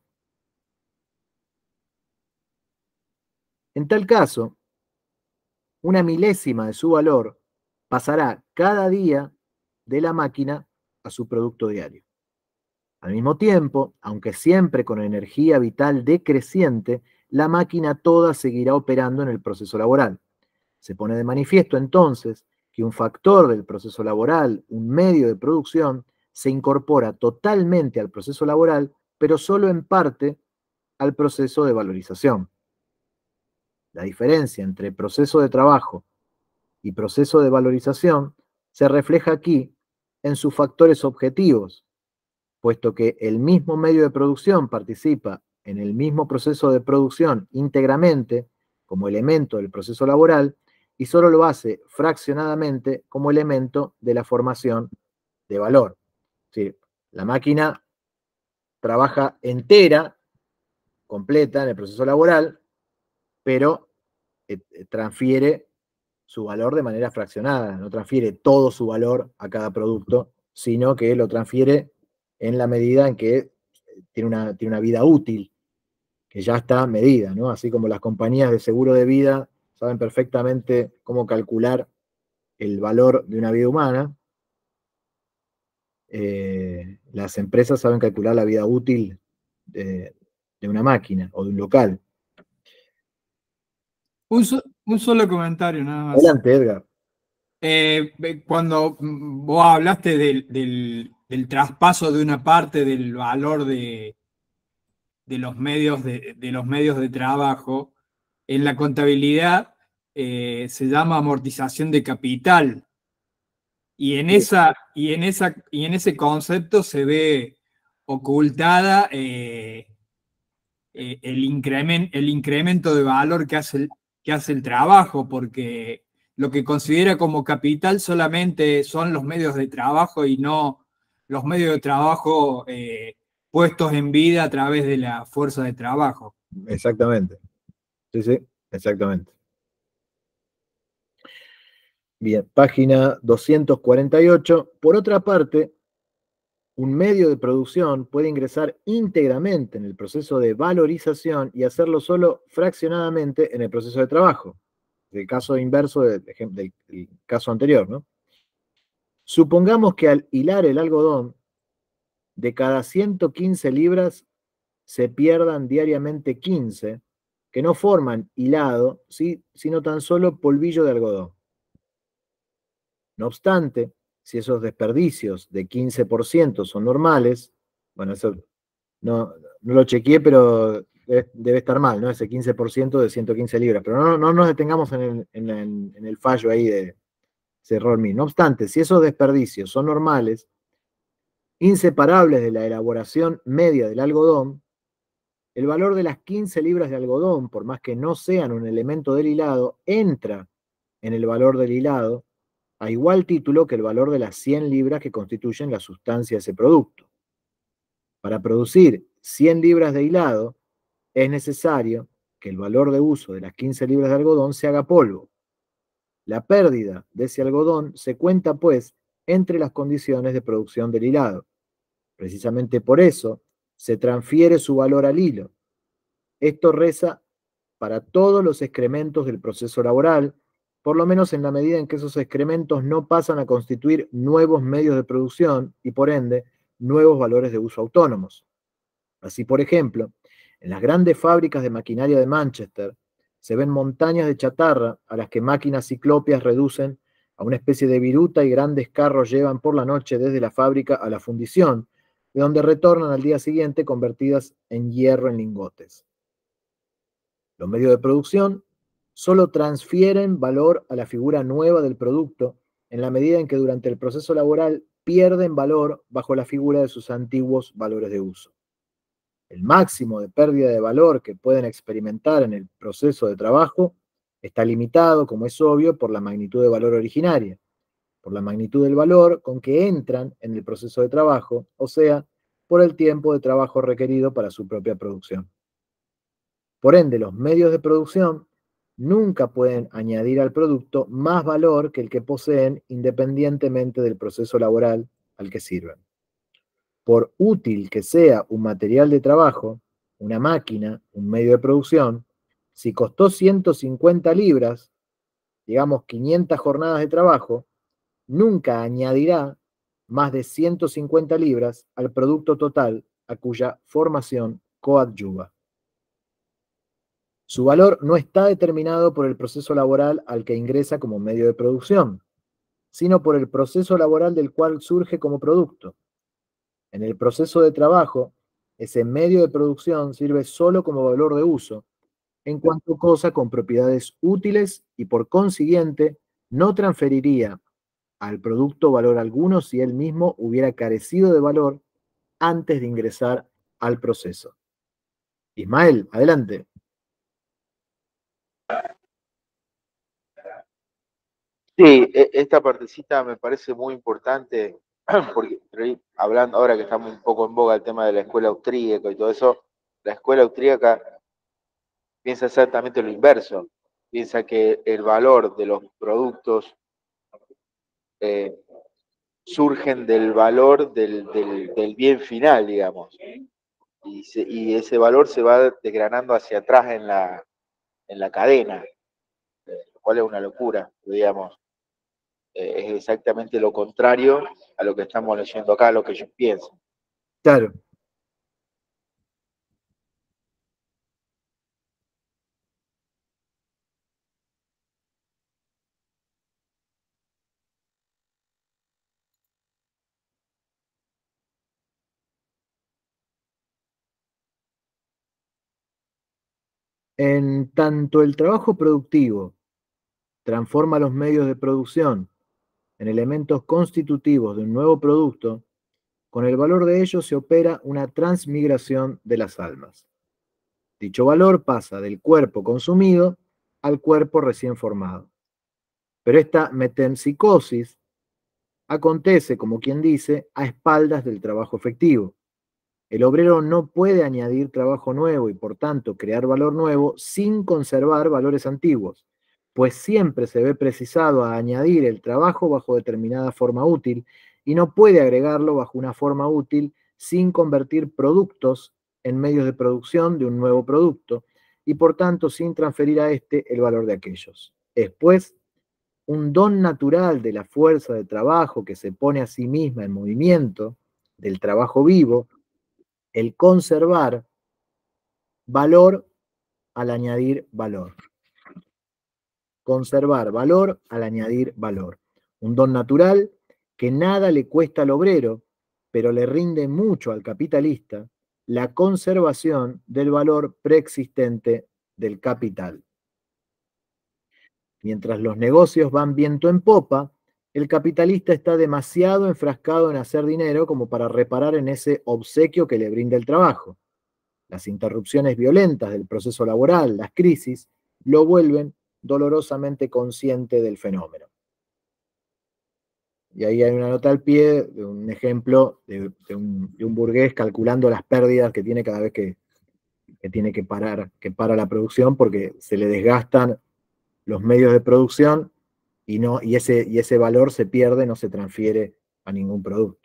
En tal caso, una milésima de su valor pasará cada día de la máquina a su producto diario. Al mismo tiempo, aunque siempre con energía vital decreciente, la máquina toda seguirá operando en el proceso laboral. Se pone de manifiesto entonces que un factor del proceso laboral, un medio de producción, se incorpora totalmente al proceso laboral, pero solo en parte al proceso de valorización. La diferencia entre proceso de trabajo y proceso de valorización se refleja aquí en sus factores objetivos, puesto que el mismo medio de producción participa en el mismo proceso de producción íntegramente como elemento del proceso laboral y solo lo hace fraccionadamente como elemento de la formación de valor. Es decir, la máquina trabaja entera, completa en el proceso laboral, pero eh, transfiere su valor de manera fraccionada, no transfiere todo su valor a cada producto, sino que lo transfiere en la medida en que tiene una, tiene una vida útil, que ya está medida, ¿no? Así como las compañías de seguro de vida saben perfectamente cómo calcular el valor de una vida humana, eh, las empresas saben calcular la vida útil de, de una máquina o de un local. Un, so, un solo comentario nada más. Adelante, Edgar. Eh, cuando vos hablaste del, del, del traspaso de una parte del valor de, de los medios de, de los medios de trabajo. En la contabilidad eh, se llama amortización de capital. Y en, esa, y, en esa, y en ese concepto se ve ocultada eh, eh, el, incremento, el incremento de valor que hace, el, que hace el trabajo, porque lo que considera como capital solamente son los medios de trabajo y no los medios de trabajo eh, puestos en vida a través de la fuerza de trabajo. Exactamente. Sí, sí, exactamente. Bien, página doscientos cuarenta y ocho. Por otra parte, un medio de producción puede ingresar íntegramente en el proceso de valorización y hacerlo solo fraccionadamente en el proceso de trabajo. El caso inverso del, del, del caso anterior, ¿no? Supongamos que al hilar el algodón, de cada ciento quince libras se pierdan diariamente quince, que no forman hilado, ¿sí? Sino tan solo polvillo de algodón. No obstante, si esos desperdicios de quince por ciento son normales, bueno, eso no, no lo chequeé, pero debe, debe estar mal, ¿no? Ese quince por ciento de ciento quince libras. Pero no, no nos detengamos en el, en, en, en el fallo ahí de ese error mío. No obstante, si esos desperdicios son normales, inseparables de la elaboración media del algodón, el valor de las quince libras de algodón, por más que no sean un elemento del hilado, entra en el valor del hilado a igual título que el valor de las cien libras que constituyen la sustancia de ese producto. Para producir cien libras de hilado, es necesario que el valor de uso de las quince libras de algodón se haga polvo. La pérdida de ese algodón se cuenta, pues, entre las condiciones de producción del hilado. Precisamente por eso se transfiere su valor al hilo. Esto reza para todos los excrementos del proceso laboral, por lo menos en la medida en que esos excrementos no pasan a constituir nuevos medios de producción y, por ende, nuevos valores de uso autónomos. Así, por ejemplo, en las grandes fábricas de maquinaria de Manchester se ven montañas de chatarra a las que máquinas ciclópeas reducen a una especie de viruta y grandes carros llevan por la noche desde la fábrica a la fundición, de donde retornan al día siguiente convertidas en hierro en lingotes. Los medios de producción solo transfieren valor a la figura nueva del producto en la medida en que durante el proceso laboral pierden valor bajo la figura de sus antiguos valores de uso. El máximo de pérdida de valor que pueden experimentar en el proceso de trabajo está limitado, como es obvio, por la magnitud de valor originaria, por la magnitud del valor con que entran en el proceso de trabajo, o sea, por el tiempo de trabajo requerido para su propia producción. Por ende, los medios de producción nunca pueden añadir al producto más valor que el que poseen independientemente del proceso laboral al que sirven. Por útil que sea un material de trabajo, una máquina, un medio de producción, si costó ciento cincuenta libras, digamos quinientas jornadas de trabajo, nunca añadirá más de ciento cincuenta libras al producto total a cuya formación coadyuva. Su valor no está determinado por el proceso laboral al que ingresa como medio de producción, sino por el proceso laboral del cual surge como producto. En el proceso de trabajo, ese medio de producción sirve solo como valor de uso, en cuanto cosa con propiedades útiles y por consiguiente no transferiría al producto valor alguno si él mismo hubiera carecido de valor antes de ingresar al proceso. Ismael, adelante. Sí, e- esta partecita me parece muy importante, porque hablando ahora que estamos un poco en boga el tema de la escuela austríaca y todo eso, la escuela austríaca piensa exactamente lo inverso, piensa que el valor de los productos eh, surgen del valor del, del, del bien final, digamos, y, se, y ese valor se va desgranando hacia atrás en la, en la cadena, lo cual es una locura, digamos. Eh, es exactamente lo contrario a lo que estamos leyendo acá, lo que ellos piensan. Claro. En tanto el trabajo productivo transforma los medios de producción en elementos constitutivos de un nuevo producto, con el valor de ellos se opera una transmigración de las almas. Dicho valor pasa del cuerpo consumido al cuerpo recién formado. Pero esta metempsicosis acontece, como quien dice, a espaldas del trabajo efectivo. El obrero no puede añadir trabajo nuevo y, por tanto, crear valor nuevo sin conservar valores antiguos, pues siempre se ve precisado a añadir el trabajo bajo determinada forma útil y no puede agregarlo bajo una forma útil sin convertir productos en medios de producción de un nuevo producto y, por tanto, sin transferir a éste el valor de aquellos. Es, pues, un don natural de la fuerza de trabajo que se pone a sí misma en movimiento, del trabajo vivo, el conservar valor al añadir valor. Conservar valor al añadir valor. Un don natural que nada le cuesta al obrero, pero le rinde mucho al capitalista, la conservación del valor preexistente del capital. Mientras los negocios van viento en popa, el capitalista está demasiado enfrascado en hacer dinero como para reparar en ese obsequio que le brinda el trabajo. Las interrupciones violentas del proceso laboral, las crisis, lo vuelven dolorosamente consciente del fenómeno. Y ahí hay una nota al pie de un ejemplo de, de, un, de un burgués calculando las pérdidas que tiene cada vez que, que tiene que parar, que para la producción porque se le desgastan los medios de producción y, no, y, ese, y ese valor se pierde, no se transfiere a ningún producto.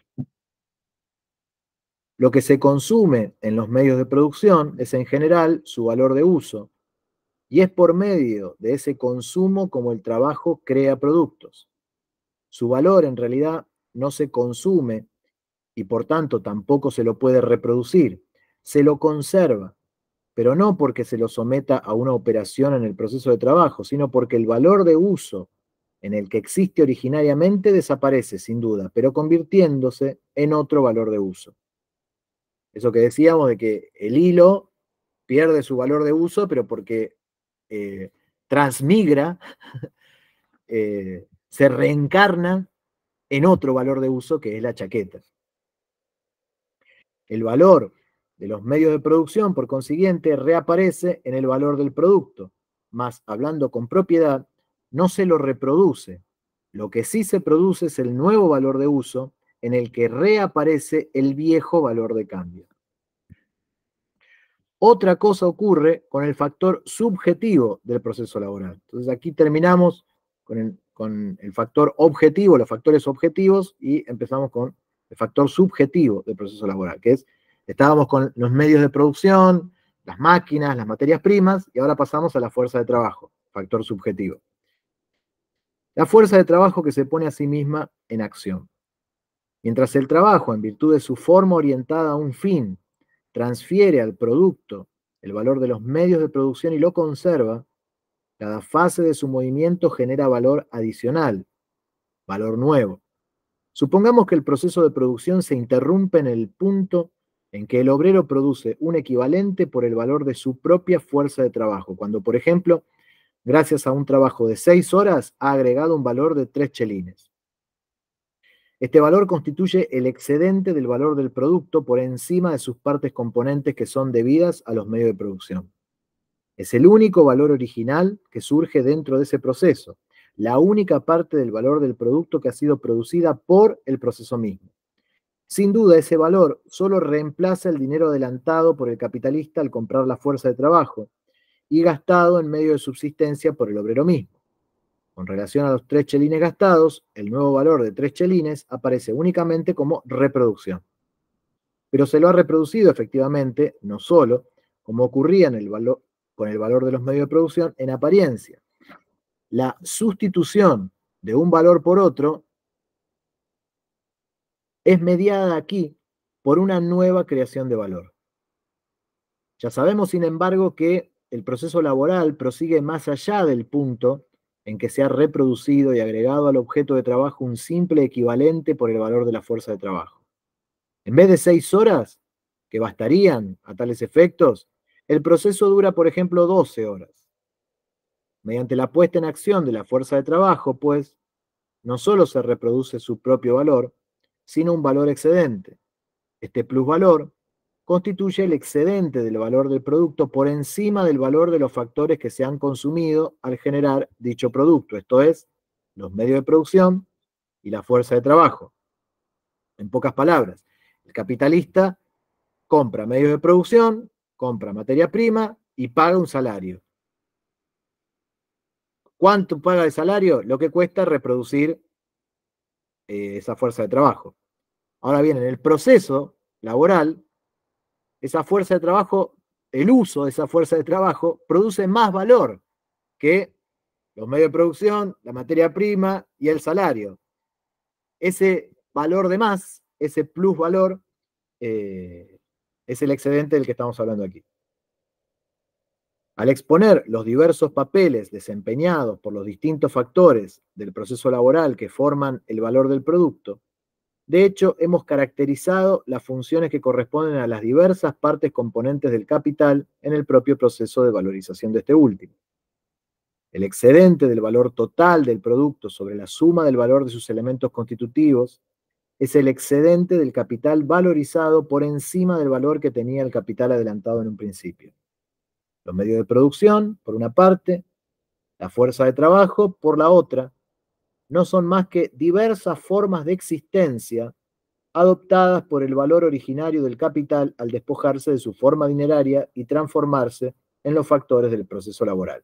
Lo que se consume en los medios de producción es en general su valor de uso, y es por medio de ese consumo como el trabajo crea productos. Su valor en realidad no se consume y por tanto tampoco se lo puede reproducir, se lo conserva, pero no porque se lo someta a una operación en el proceso de trabajo, sino porque el valor de uso en el que existe originariamente desaparece sin duda, pero convirtiéndose en otro valor de uso. Eso que decíamos de que el hilo pierde su valor de uso, pero porque eh, transmigra, eh, se reencarna en otro valor de uso que es la chaqueta. El valor de los medios de producción, por consiguiente, reaparece en el valor del producto, mas hablando con propiedad, no se lo reproduce. Lo que sí se produce es el nuevo valor de uso en el que reaparece el viejo valor de cambio. Otra cosa ocurre con el factor subjetivo del proceso laboral. Entonces aquí terminamos con el, con el factor objetivo, los factores objetivos, y empezamos con el factor subjetivo del proceso laboral, que es, estábamos con los medios de producción, las máquinas, las materias primas, y ahora pasamos a la fuerza de trabajo, factor subjetivo. La fuerza de trabajo que se pone a sí misma en acción. Mientras el trabajo, en virtud de su forma orientada a un fin, transfiere al producto el valor de los medios de producción y lo conserva, cada fase de su movimiento genera valor adicional, valor nuevo. Supongamos que el proceso de producción se interrumpe en el punto en que el obrero produce un equivalente por el valor de su propia fuerza de trabajo, cuando, por ejemplo, gracias a un trabajo de seis horas, ha agregado un valor de tres chelines. Este valor constituye el excedente del valor del producto por encima de sus partes componentes que son debidas a los medios de producción. Es el único valor original que surge dentro de ese proceso, la única parte del valor del producto que ha sido producida por el proceso mismo. Sin duda, ese valor solo reemplaza el dinero adelantado por el capitalista al comprar la fuerza de trabajo y gastado en medio de subsistencia por el obrero mismo. Con relación a los tres chelines gastados, el nuevo valor de tres chelines aparece únicamente como reproducción. Pero se lo ha reproducido efectivamente, no solo, como ocurría en el valor, con el valor de los medios de producción, en apariencia. La sustitución de un valor por otro es mediada aquí por una nueva creación de valor. Ya sabemos, sin embargo, que el proceso laboral prosigue más allá del punto en que se ha reproducido y agregado al objeto de trabajo un simple equivalente por el valor de la fuerza de trabajo. En vez de seis horas, que bastarían a tales efectos, El proceso dura, por ejemplo, doce horas. Mediante la puesta en acción de la fuerza de trabajo, pues, no solo se reproduce su propio valor, sino un valor excedente. Este plusvalor constituye el excedente del valor del producto por encima del valor de los factores que se han consumido al generar dicho producto, esto es, los medios de producción y la fuerza de trabajo. En pocas palabras, el capitalista compra medios de producción, compra materia prima y paga un salario. ¿Cuánto paga de salario? Lo que cuesta reproducir eh, esa fuerza de trabajo. Ahora bien, en el proceso laboral, esa fuerza de trabajo, el uso de esa fuerza de trabajo produce más valor que los medios de producción, la materia prima y el salario. Ese valor de más, ese plusvalor, eh, es el excedente del que estamos hablando aquí. Al exponer los diversos papeles desempeñados por los distintos factores del proceso laboral que forman el valor del producto, de hecho, hemos caracterizado las funciones que corresponden a las diversas partes componentes del capital en el propio proceso de valorización de este último. El excedente del valor total del producto sobre la suma del valor de sus elementos constitutivos es el excedente del capital valorizado por encima del valor que tenía el capital adelantado en un principio. Los medios de producción, por una parte, la fuerza de trabajo, por la otra, no son más que diversas formas de existencia adoptadas por el valor originario del capital al despojarse de su forma dineraria y transformarse en los factores del proceso laboral.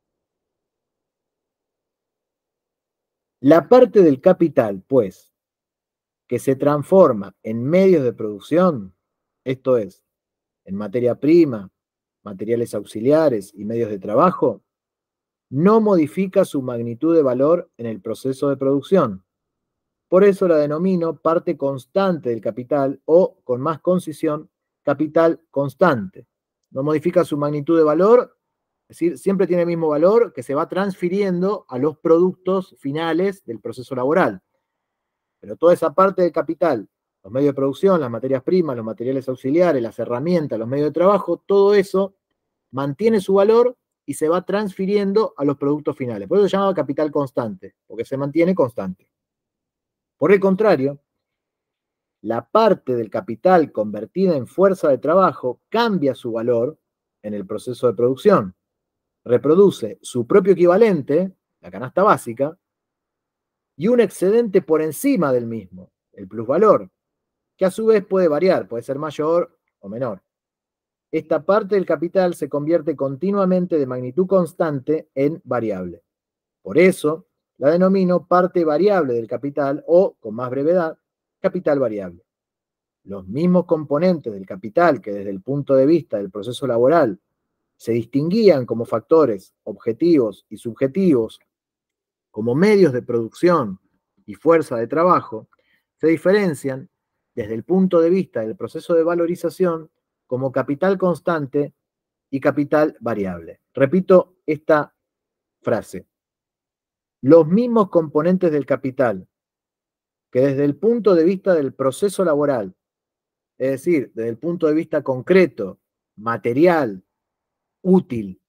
La parte del capital, pues, que se transforma en medios de producción, esto es, en materia prima, materiales auxiliares y medios de trabajo, no modifica su magnitud de valor en el proceso de producción. Por eso la denomino parte constante del capital o, con más concisión, capital constante. No modifica su magnitud de valor, es decir, siempre tiene el mismo valor que se va transfiriendo a los productos finales del proceso laboral. Pero toda esa parte del capital, los medios de producción, las materias primas, los materiales auxiliares, las herramientas, los medios de trabajo, todo eso mantiene su valor y se va transfiriendo a los productos finales. Por eso se llama capital constante, porque se mantiene constante. Por el contrario, la parte del capital convertida en fuerza de trabajo cambia su valor en el proceso de producción. Reproduce su propio equivalente, la canasta básica, y un excedente por encima del mismo, el plusvalor, que a su vez puede variar, puede ser mayor o menor. Esta parte del capital se convierte continuamente de magnitud constante en variable. Por eso, la denomino parte variable del capital o, con más brevedad, capital variable. Los mismos componentes del capital que desde el punto de vista del proceso laboral se distinguían como factores objetivos y subjetivos, como medios de producción y fuerza de trabajo, se diferencian desde el punto de vista del proceso de valorización como capital constante y capital variable. Repito esta frase. Los mismos componentes del capital que desde el punto de vista del proceso laboral, es decir, desde el punto de vista concreto, material, útil,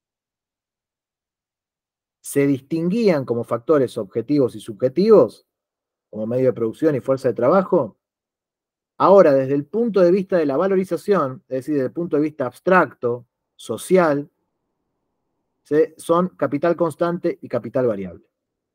se distinguían como factores objetivos y subjetivos, como medio de producción y fuerza de trabajo, ahora desde el punto de vista de la valorización, es decir, desde el punto de vista abstracto, social, son capital constante y capital variable.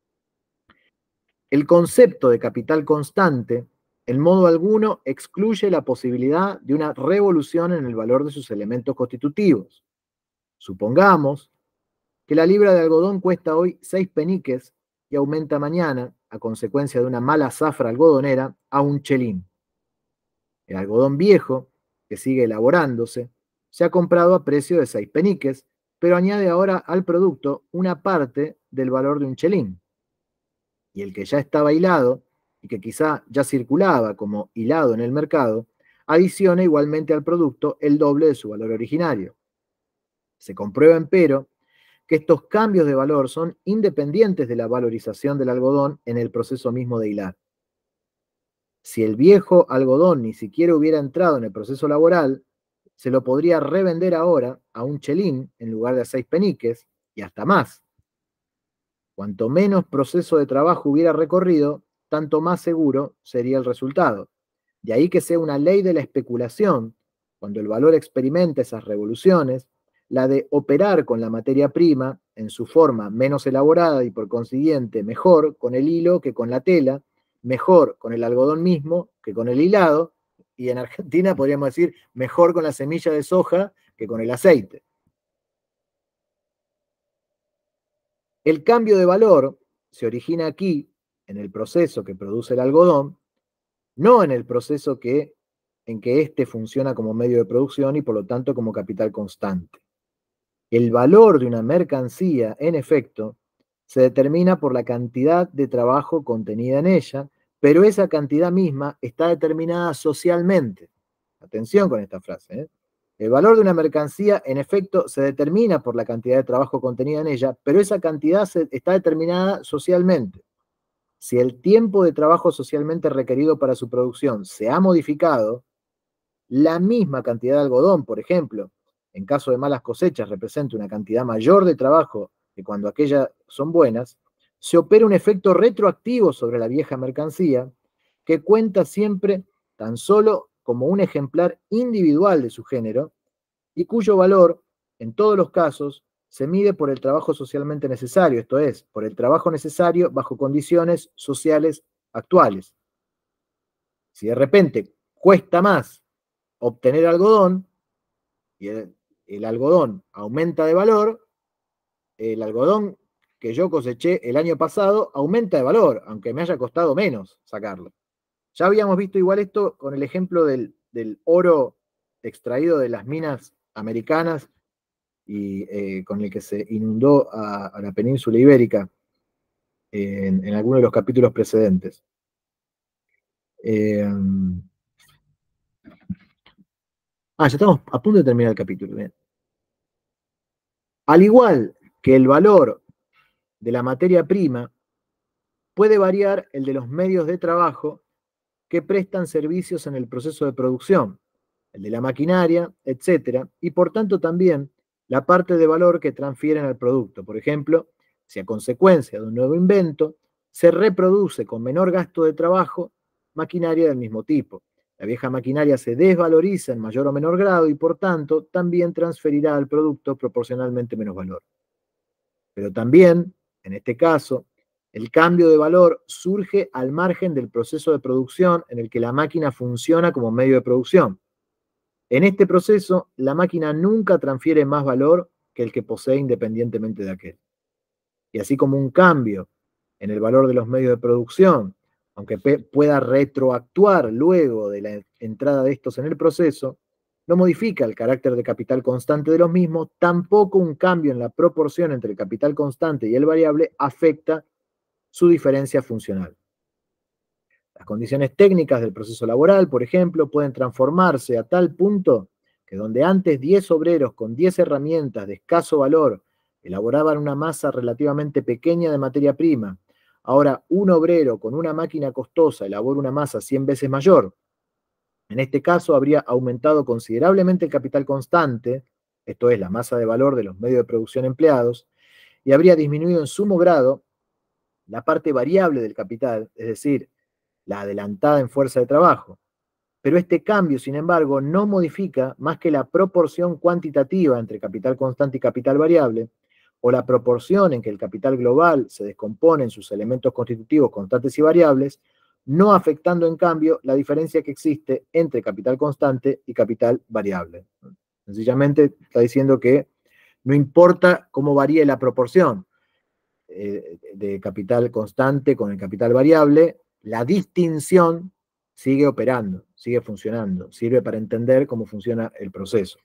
El concepto de capital constante, en modo alguno, excluye la posibilidad de una revolución en el valor de sus elementos constitutivos. Supongamos que la libra de algodón cuesta hoy seis peniques y aumenta mañana, a consecuencia de una mala zafra algodonera, a un chelín. El algodón viejo, que sigue elaborándose, se ha comprado a precio de seis peniques, pero añade ahora al producto una parte del valor de un chelín. Y el que ya estaba hilado, y que quizá ya circulaba como hilado en el mercado, adiciona igualmente al producto el doble de su valor originario. Se comprueba, empero, que estos cambios de valor son independientes de la valorización del algodón en el proceso mismo de hilar. Si el viejo algodón ni siquiera hubiera entrado en el proceso laboral, se lo podría revender ahora a un chelín en lugar de a seis peniques y hasta más. Cuanto menos proceso de trabajo hubiera recorrido, tanto más seguro sería el resultado. De ahí que sea una ley de la especulación, cuando el valor experimenta esas revoluciones, la de operar con la materia prima en su forma menos elaborada y por consiguiente mejor con el hilo que con la tela, mejor con el algodón mismo que con el hilado, y en Argentina podríamos decir mejor con la semilla de soja que con el aceite. El cambio de valor se origina aquí, en el proceso que produce el algodón, no en el proceso que, en que éste funciona como medio de producción y por lo tanto como capital constante. El valor de una mercancía, en efecto, se determina por la cantidad de trabajo contenida en ella, pero esa cantidad misma está determinada socialmente. Atención con esta frase, ¿eh? El valor de una mercancía, en efecto, se determina por la cantidad de trabajo contenida en ella, pero esa cantidad se, está determinada socialmente. Si el tiempo de trabajo socialmente requerido para su producción se ha modificado, la misma cantidad de algodón, por ejemplo, en caso de malas cosechas, representa una cantidad mayor de trabajo que cuando aquellas son buenas, se opera un efecto retroactivo sobre la vieja mercancía que cuenta siempre tan solo como un ejemplar individual de su género y cuyo valor, en todos los casos, se mide por el trabajo socialmente necesario, esto es, por el trabajo necesario bajo condiciones sociales actuales. Si de repente cuesta más obtener algodón y el, el algodón aumenta de valor, el algodón que yo coseché el año pasado aumenta de valor, aunque me haya costado menos sacarlo. Ya habíamos visto igual esto con el ejemplo del, del oro extraído de las minas americanas y eh, con el que se inundó a, a la península ibérica en, en alguno de los capítulos precedentes. Eh, ah, ya estamos a punto de terminar el capítulo. Bien. Al igual que el valor de la materia prima, puede variar el de los medios de trabajo que prestan servicios en el proceso de producción, el de la maquinaria, etcétera, y por tanto también la parte de valor que transfieren al producto. Por ejemplo, si a consecuencia de un nuevo invento se reproduce con menor gasto de trabajo maquinaria del mismo tipo. La vieja maquinaria se desvaloriza en mayor o menor grado y por tanto también transferirá al producto proporcionalmente menos valor. Pero también, en este caso, el cambio de valor surge al margen del proceso de producción en el que la máquina funciona como medio de producción. En este proceso, la máquina nunca transfiere más valor que el que posee independientemente de aquel. Y así como un cambio en el valor de los medios de producción, aunque pueda retroactuar luego de la entrada de estos en el proceso, no modifica el carácter de capital constante de los mismos, tampoco un cambio en la proporción entre el capital constante y el variable afecta su diferencia funcional. Las condiciones técnicas del proceso laboral, por ejemplo, pueden transformarse a tal punto que donde antes diez obreros con diez herramientas de escaso valor elaboraban una masa relativamente pequeña de materia prima, ahora un obrero con una máquina costosa elabora una masa cien veces mayor. En este caso habría aumentado considerablemente el capital constante, esto es, la masa de valor de los medios de producción empleados, y habría disminuido en sumo grado la parte variable del capital, es decir, la adelantada en fuerza de trabajo. Pero este cambio, sin embargo, no modifica más que la proporción cuantitativa entre capital constante y capital variable, o la proporción en que el capital global se descompone en sus elementos constitutivos constantes y variables, no afectando en cambio la diferencia que existe entre capital constante y capital variable. Sencillamente está diciendo que no importa cómo varíe la proporción eh, de capital constante con el capital variable, la distinción sigue operando, sigue funcionando, sirve para entender cómo funciona el proceso.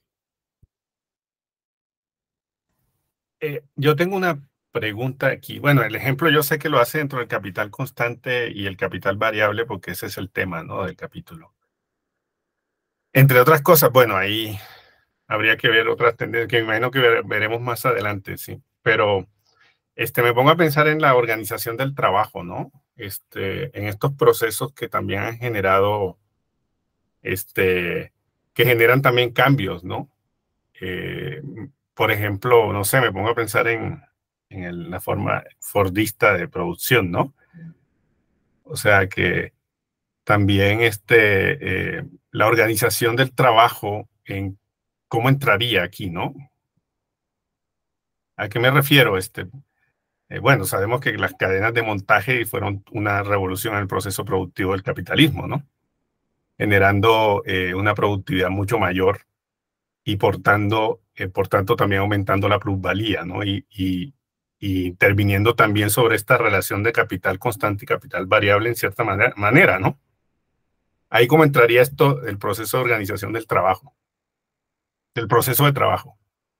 Eh, yo tengo una pregunta aquí. Bueno, el ejemplo yo sé que lo hace dentro del capital constante y el capital variable porque ese es el tema, ¿no?, del capítulo. Entre otras cosas, bueno, ahí habría que ver otras tendencias que me imagino que ver, veremos más adelante, sí. Pero este, me pongo a pensar en la organización del trabajo, ¿no? Este, en estos procesos que también han generado este, que generan también cambios, ¿no? Eh, por ejemplo, no sé, me pongo a pensar en, en el, la forma fordista de producción, ¿no? O sea que también este, eh, la organización del trabajo, en cómo entraría aquí, ¿no? ¿A qué me refiero? Este, eh, bueno, sabemos que las cadenas de montaje fueron una revolución en el proceso productivo del capitalismo, ¿no? Generando eh, una productividad mucho mayor y por tanto, eh, por tanto también aumentando la plusvalía, ¿no? Y, y, y interviniendo también sobre esta relación de capital constante y capital variable en cierta manera, manera, ¿no? Ahí cómo entraría esto, el proceso de organización del trabajo, del proceso de trabajo.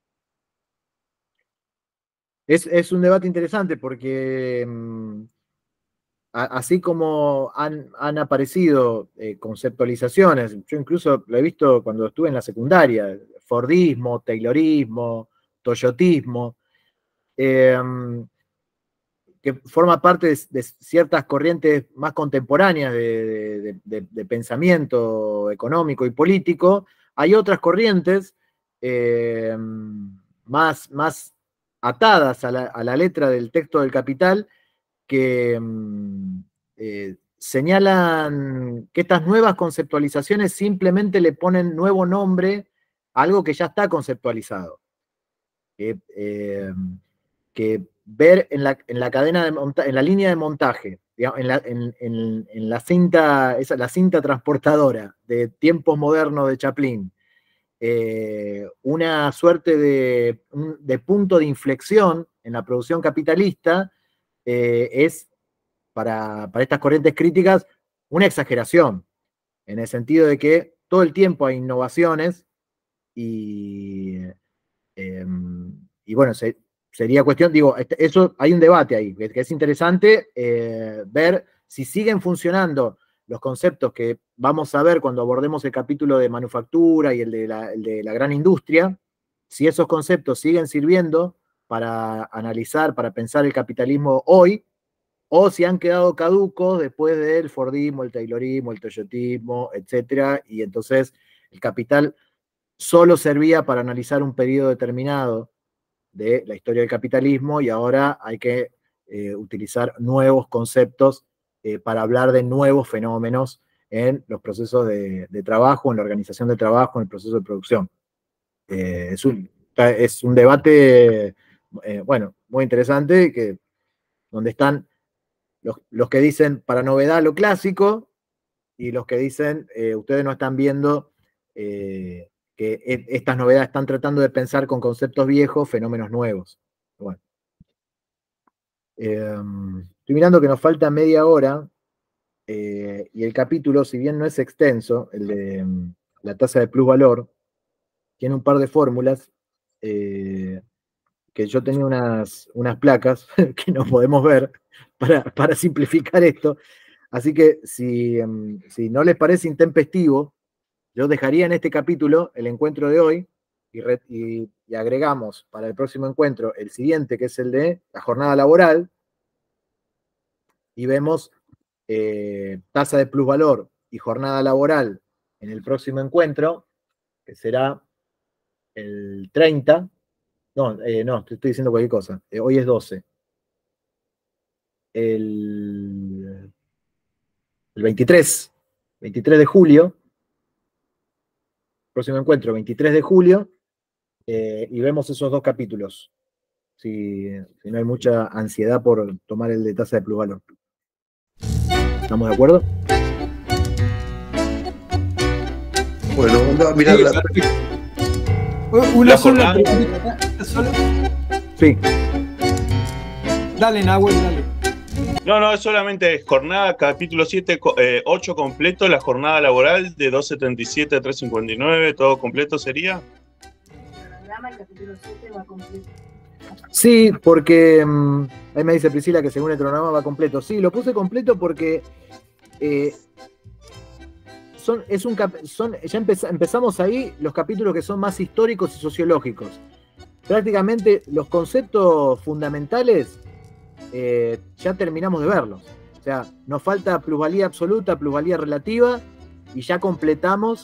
Es, es un debate interesante porque mmm, a, así como han, han aparecido eh, conceptualizaciones, yo incluso lo he visto cuando estuve en la secundaria, Fordismo, Taylorismo, Toyotismo, eh, que forma parte de, de, ciertas corrientes más contemporáneas de, de, de, de pensamiento económico y político. Hay otras corrientes eh, más, más atadas a la, a la letra del texto del Capital que eh, señalan que estas nuevas conceptualizaciones simplemente le ponen nuevo nombre a algo que ya está conceptualizado. Que, eh, que ver en la, en la cadena de montaje, en la línea de montaje, digamos, en, la, en, en, en la cinta, esa, la cinta transportadora de tiempos modernos de Chaplin, eh, una suerte de, de punto de inflexión en la producción capitalista, eh, es para, para estas corrientes críticas una exageración, en el sentido de que todo el tiempo hay innovaciones y, eh, y bueno, se, sería cuestión, digo, eso hay un debate ahí, que, que es interesante eh, ver si siguen funcionando los conceptos que vamos a ver cuando abordemos el capítulo de manufactura y el de la, el de la gran industria, si esos conceptos siguen sirviendo para analizar, para pensar el capitalismo hoy, o si han quedado caducos después del Fordismo, el Taylorismo, el Toyotismo, etcétera, y entonces el capital solo servía para analizar un periodo determinado de la historia del capitalismo y ahora hay que eh, utilizar nuevos conceptos eh, para hablar de nuevos fenómenos en los procesos de, de trabajo, en la organización de trabajo, en el proceso de producción. Eh, es, un, es un debate, eh, bueno, muy interesante, que, donde están los, los que dicen para novedad lo clásico y los que dicen eh, ustedes no están viendo eh, que estas novedades están tratando de pensar con conceptos viejos, fenómenos nuevos. Bueno. Eh, estoy mirando que nos falta media hora eh, y el capítulo, si bien no es extenso, el de um, la tasa de plusvalor, tiene un par de fórmulas eh, que yo tenía unas, unas placas que no podemos ver para, para simplificar esto. Así que si, um, si no les parece intempestivo, yo dejaría en este capítulo el encuentro de hoy y, re, y, y agregamos para el próximo encuentro el siguiente, que es el de la jornada laboral, y vemos eh, tasa de plusvalor y jornada laboral en el próximo encuentro, que será el treinta. No, eh, no, te estoy diciendo cualquier cosa. Eh, hoy es doce. El, el veintitrés, veintitrés de julio, próximo encuentro, veintitrés de julio, eh, y vemos esos dos capítulos, si, si no hay mucha ansiedad por tomar el de tasa de plusvalor. ¿Estamos de acuerdo? Bueno, vamos a mirar la... Una sola pregunta. Sí. Dale, Nahuel, dale. No, no, es solamente jornada, capítulo siete, eh, ocho completo, la jornada laboral de dos setenta y siete a tres cincuenta y nueve, todo completo sería. El capítulo siete va completo. Sí, porque um, ahí me dice Priscila que según el cronograma va completo. Sí, lo puse completo porque eh, son, es un cap son, ya empez empezamos ahí los capítulos que son más históricos y sociológicos. Prácticamente los conceptos fundamentales eh, ya terminamos de verlos. O sea, nos falta plusvalía absoluta, plusvalía relativa, y ya completamos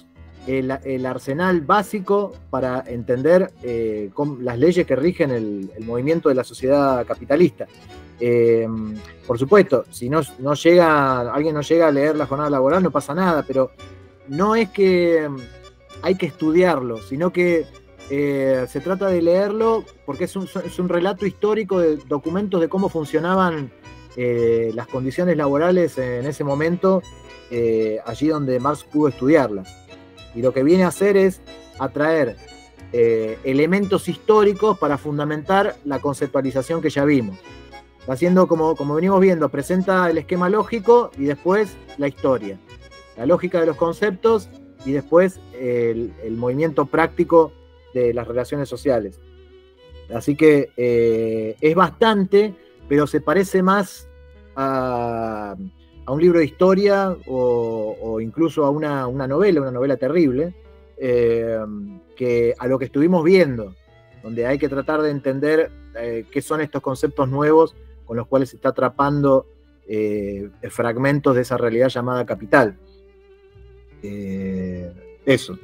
el, el arsenal básico para entender eh, con, las leyes que rigen el, el movimiento de la sociedad capitalista. Eh, por supuesto, si no, no llega, alguien no llega a leer la jornada laboral, no pasa nada, pero no es que hay que estudiarlo, sino que eh, se trata de leerlo porque es un, es un relato histórico de documentos de cómo funcionaban eh, las condiciones laborales en ese momento, eh, allí donde Marx pudo estudiarlas. Y lo que viene a hacer es atraer eh, elementos históricos para fundamentar la conceptualización que ya vimos. Está haciendo, como, como venimos viendo, presenta el esquema lógico y después la historia. La lógica de los conceptos y después el, el movimiento práctico de las relaciones sociales. Así que eh, es bastante, pero se parece más a, a un libro de historia o, o incluso a una, una novela, una novela terrible, eh, que a lo que estuvimos viendo, donde hay que tratar de entender eh, qué son estos conceptos nuevos con los cuales se está atrapando eh, fragmentos de esa realidad llamada capital. Eh, eso.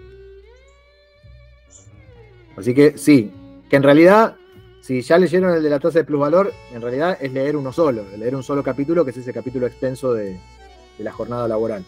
Así que sí, que en realidad, si ya leyeron el de la tasa de plusvalor, en realidad es leer uno solo, leer un solo capítulo, que es ese capítulo extenso de, de la jornada laboral.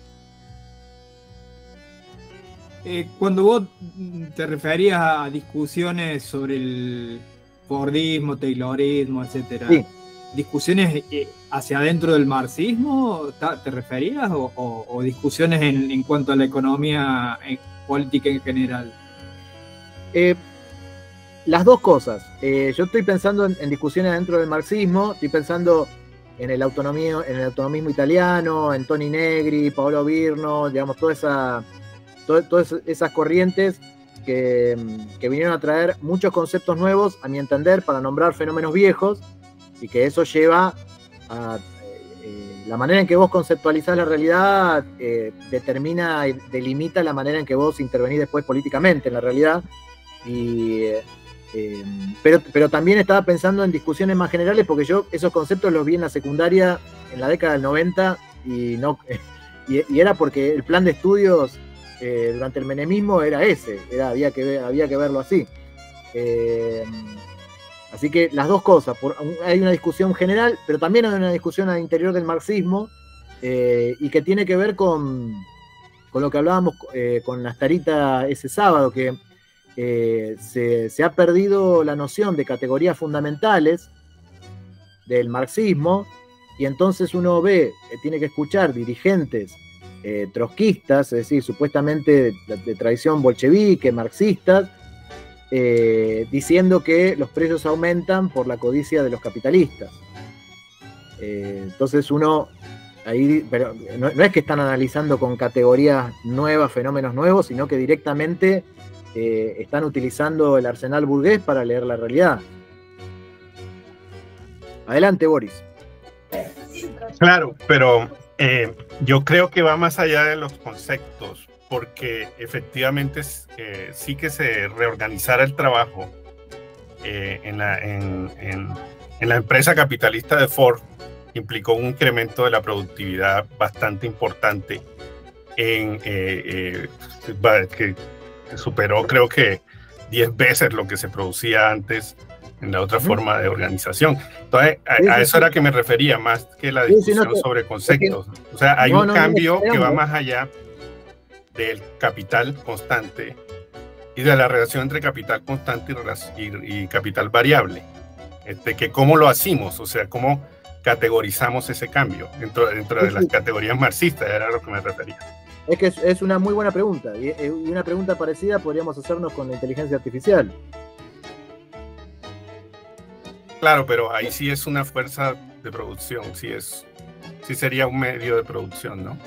Eh, cuando vos te referías a discusiones sobre el Fordismo, Taylorismo, etcétera, sí. ¿Discusiones hacia adentro del marxismo te referías o, o, o discusiones en, en cuanto a la economía en, política en general? Eh, las dos cosas. Eh, yo estoy pensando en, en discusiones dentro del marxismo, estoy pensando en el, autonomía, en el autonomismo italiano, en Toni Negri, Paolo Virno, digamos, toda esa, todo, todas esas corrientes que, que vinieron a traer muchos conceptos nuevos, a mi entender, para nombrar fenómenos viejos, y que eso lleva a eh, la manera en que vos conceptualizás la realidad, eh, determina y delimita la manera en que vos intervenís después políticamente en la realidad. Y, eh, pero, pero también estaba pensando en discusiones más generales, porque yo esos conceptos los vi en la secundaria en la década del noventa, y, no, y, y era porque el plan de estudios eh, durante el menemismo era ese, era, había, que, había que verlo así. Eh, Así que las dos cosas, por, hay una discusión general, pero también hay una discusión al interior del marxismo, eh, y que tiene que ver con, con lo que hablábamos eh, con Nastarita ese sábado, que eh, se, se ha perdido la noción de categorías fundamentales del marxismo, y entonces uno ve, eh, tiene que escuchar dirigentes eh, trotskistas, es decir, supuestamente de, de tradición bolchevique, marxistas, Eh, diciendo que los precios aumentan por la codicia de los capitalistas. Eh, entonces uno, ahí, pero no, no es que están analizando con categorías nuevas, fenómenos nuevos, sino que directamente eh, están utilizando el arsenal burgués para leer la realidad. Adelante, Boris. Claro, pero eh, yo creo que va más allá de los conceptos, porque efectivamente eh, sí que se reorganizara el trabajo eh, en, la, en, en, en la empresa capitalista de Ford implicó un incremento de la productividad bastante importante, en, eh, eh, que superó creo que diez veces lo que se producía antes en la otra forma de organización. Entonces, a, a eso era que me refería, más que la discusión sobre conceptos. O sea, hay un cambio que va más allá del capital constante y de la relación entre capital constante y, y, y capital variable. Este, que cómo lo hacemos, o sea, cómo categorizamos ese cambio dentro, dentro de las categorías marxistas, era a lo que me refería. Es que es, es una muy buena pregunta, y una pregunta parecida podríamos hacernos con la inteligencia artificial. Claro, pero ahí sí es una fuerza de producción, sí, es, sí sería un medio de producción, ¿no?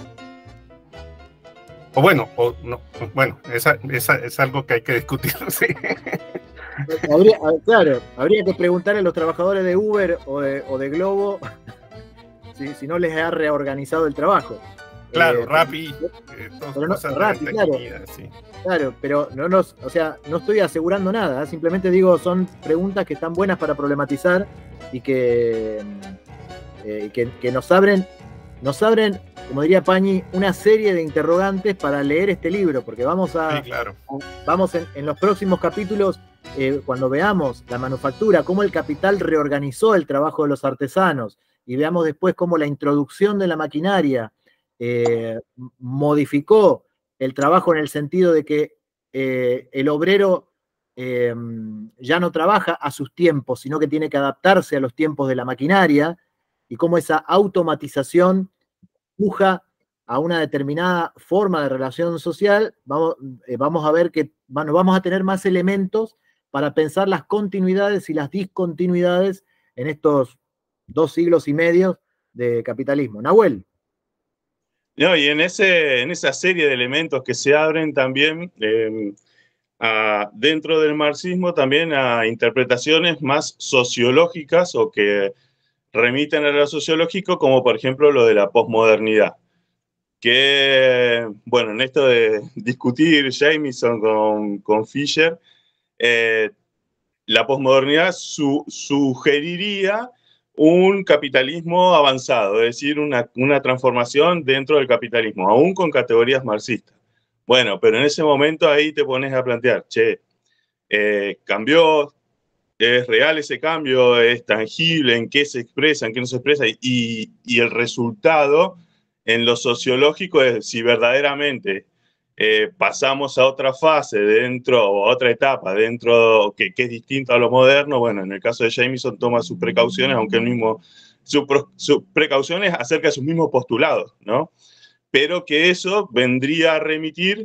O bueno, o no, bueno, esa, esa es algo que hay que discutir, sí. Habría, claro, habría que preguntarle a los trabajadores de Uber o de, o de Globo si, si no les ha reorganizado el trabajo. Claro, eh, Rappi, eh, pero no, Rappi, claro, comida, sí. Claro, pero no nos, o sea, no estoy asegurando nada, ¿eh? Simplemente digo, son preguntas que están buenas para problematizar y que, eh, que, que nos abren nos abren, como diría Pañi, una serie de interrogantes para leer este libro, porque vamos a, sí, claro. vamos en, en los próximos capítulos, eh, cuando veamos la manufactura, cómo el capital reorganizó el trabajo de los artesanos, y veamos después cómo la introducción de la maquinaria eh, modificó el trabajo en el sentido de que eh, el obrero eh, ya no trabaja a sus tiempos, sino que tiene que adaptarse a los tiempos de la maquinaria, y cómo esa automatización empuja a una determinada forma de relación social. Vamos, eh, vamos a ver que bueno, vamos a tener más elementos para pensar las continuidades y las discontinuidades en estos dos siglos y medio de capitalismo. Nahuel. No, y en, ese, en esa serie de elementos que se abren también, eh, a, dentro del marxismo, también a interpretaciones más sociológicas o que remiten a lo sociológico, como por ejemplo lo de la posmodernidad. Que, bueno, en esto de discutir Jameson con, con Fisher, eh, la posmodernidad su, sugeriría un capitalismo avanzado, es decir, una, una transformación dentro del capitalismo, aún con categorías marxistas. Bueno, pero en ese momento ahí te pones a plantear, che, eh, cambió, es real ese cambio, es tangible, en qué se expresa, en qué no se expresa, y, y el resultado en lo sociológico es si verdaderamente eh, pasamos a otra fase dentro, o a otra etapa dentro, que, que es distinto a lo moderno. Bueno, en el caso de Jameson toma sus precauciones, aunque él mismo, sus su precauciones acerca de sus mismos postulados, ¿no? Pero que eso vendría a remitir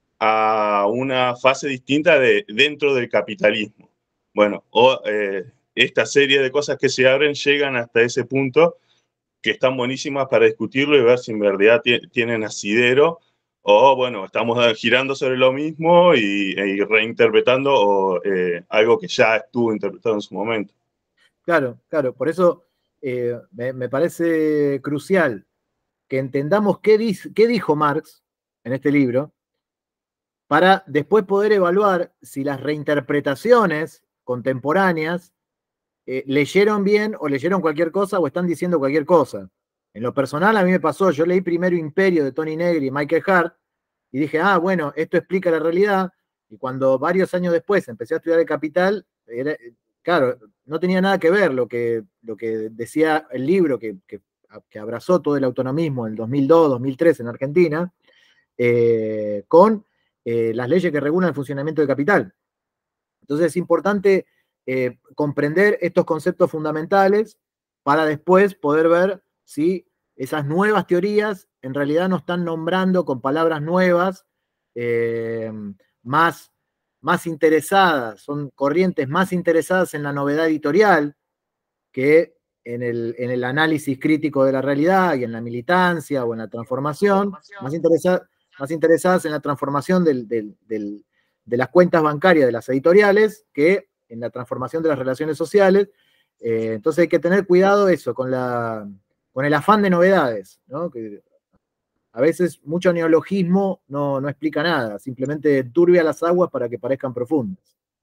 a una fase distinta de, dentro del capitalismo. Bueno, o, eh, esta serie de cosas que se abren llegan hasta ese punto, que están buenísimas para discutirlo y ver si en verdad tienen asidero o, bueno, estamos girando sobre lo mismo y, y reinterpretando o, eh, algo que ya estuvo interpretado en su momento. Claro, claro, por eso eh, me, me parece crucial que entendamos qué, dice, qué dijo Marx en este libro, para después poder evaluar si las reinterpretaciones contemporáneas eh, leyeron bien o leyeron cualquier cosa o están diciendo cualquier cosa. En lo personal a mí me pasó, yo leí primero Imperio de Tony Negri y Michael Hart y dije, ah, bueno, esto explica la realidad, y cuando varios años después empecé a estudiar El Capital, era, claro, no tenía nada que ver lo que, lo que decía el libro que, que, que abrazó todo el autonomismo en el dos mil dos, dos mil tres en Argentina, eh, con eh, las leyes que regulan el funcionamiento del capital. Entonces es importante eh, comprender estos conceptos fundamentales para después poder ver si esas nuevas teorías en realidad nos están nombrando con palabras nuevas, eh, más, más interesadas, son corrientes más interesadas en la novedad editorial que en el, en el análisis crítico de la realidad y en la militancia o en la transformación, más, interesa, más interesadas en la transformación del, del, del, de las cuentas bancarias de las editoriales que en la transformación de las relaciones sociales. Eh, entonces hay que tener cuidado eso, con, la, con el afán de novedades, ¿no? Que a veces mucho neologismo no, no explica nada, simplemente turbia las aguas para que parezcan profundas.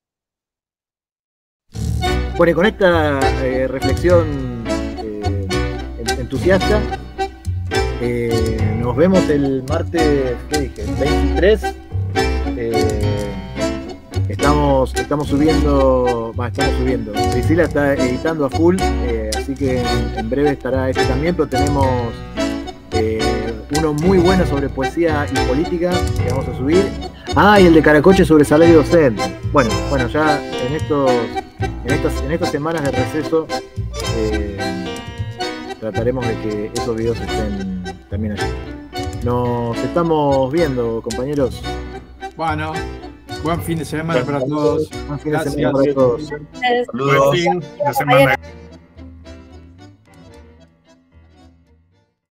Bueno, y con esta eh, reflexión eh, entusiasta, eh, nos vemos el martes, ¿qué dije? veintitrés. Eh, estamos, estamos subiendo, bah, estamos subiendo. Priscila está editando a full, eh, así que en, en breve estará este también, pero tenemos eh, uno muy bueno sobre poesía y política que vamos a subir. Ah, y el de Caracoche sobre salario docente. Bueno, bueno, ya en estos, en estas, en estas semanas de receso eh, trataremos de que esos videos estén también allí. Nos estamos viendo, compañeros. Bueno, buen fin de semana para todos. Buen fin de semana para todos. Buen fin de semana.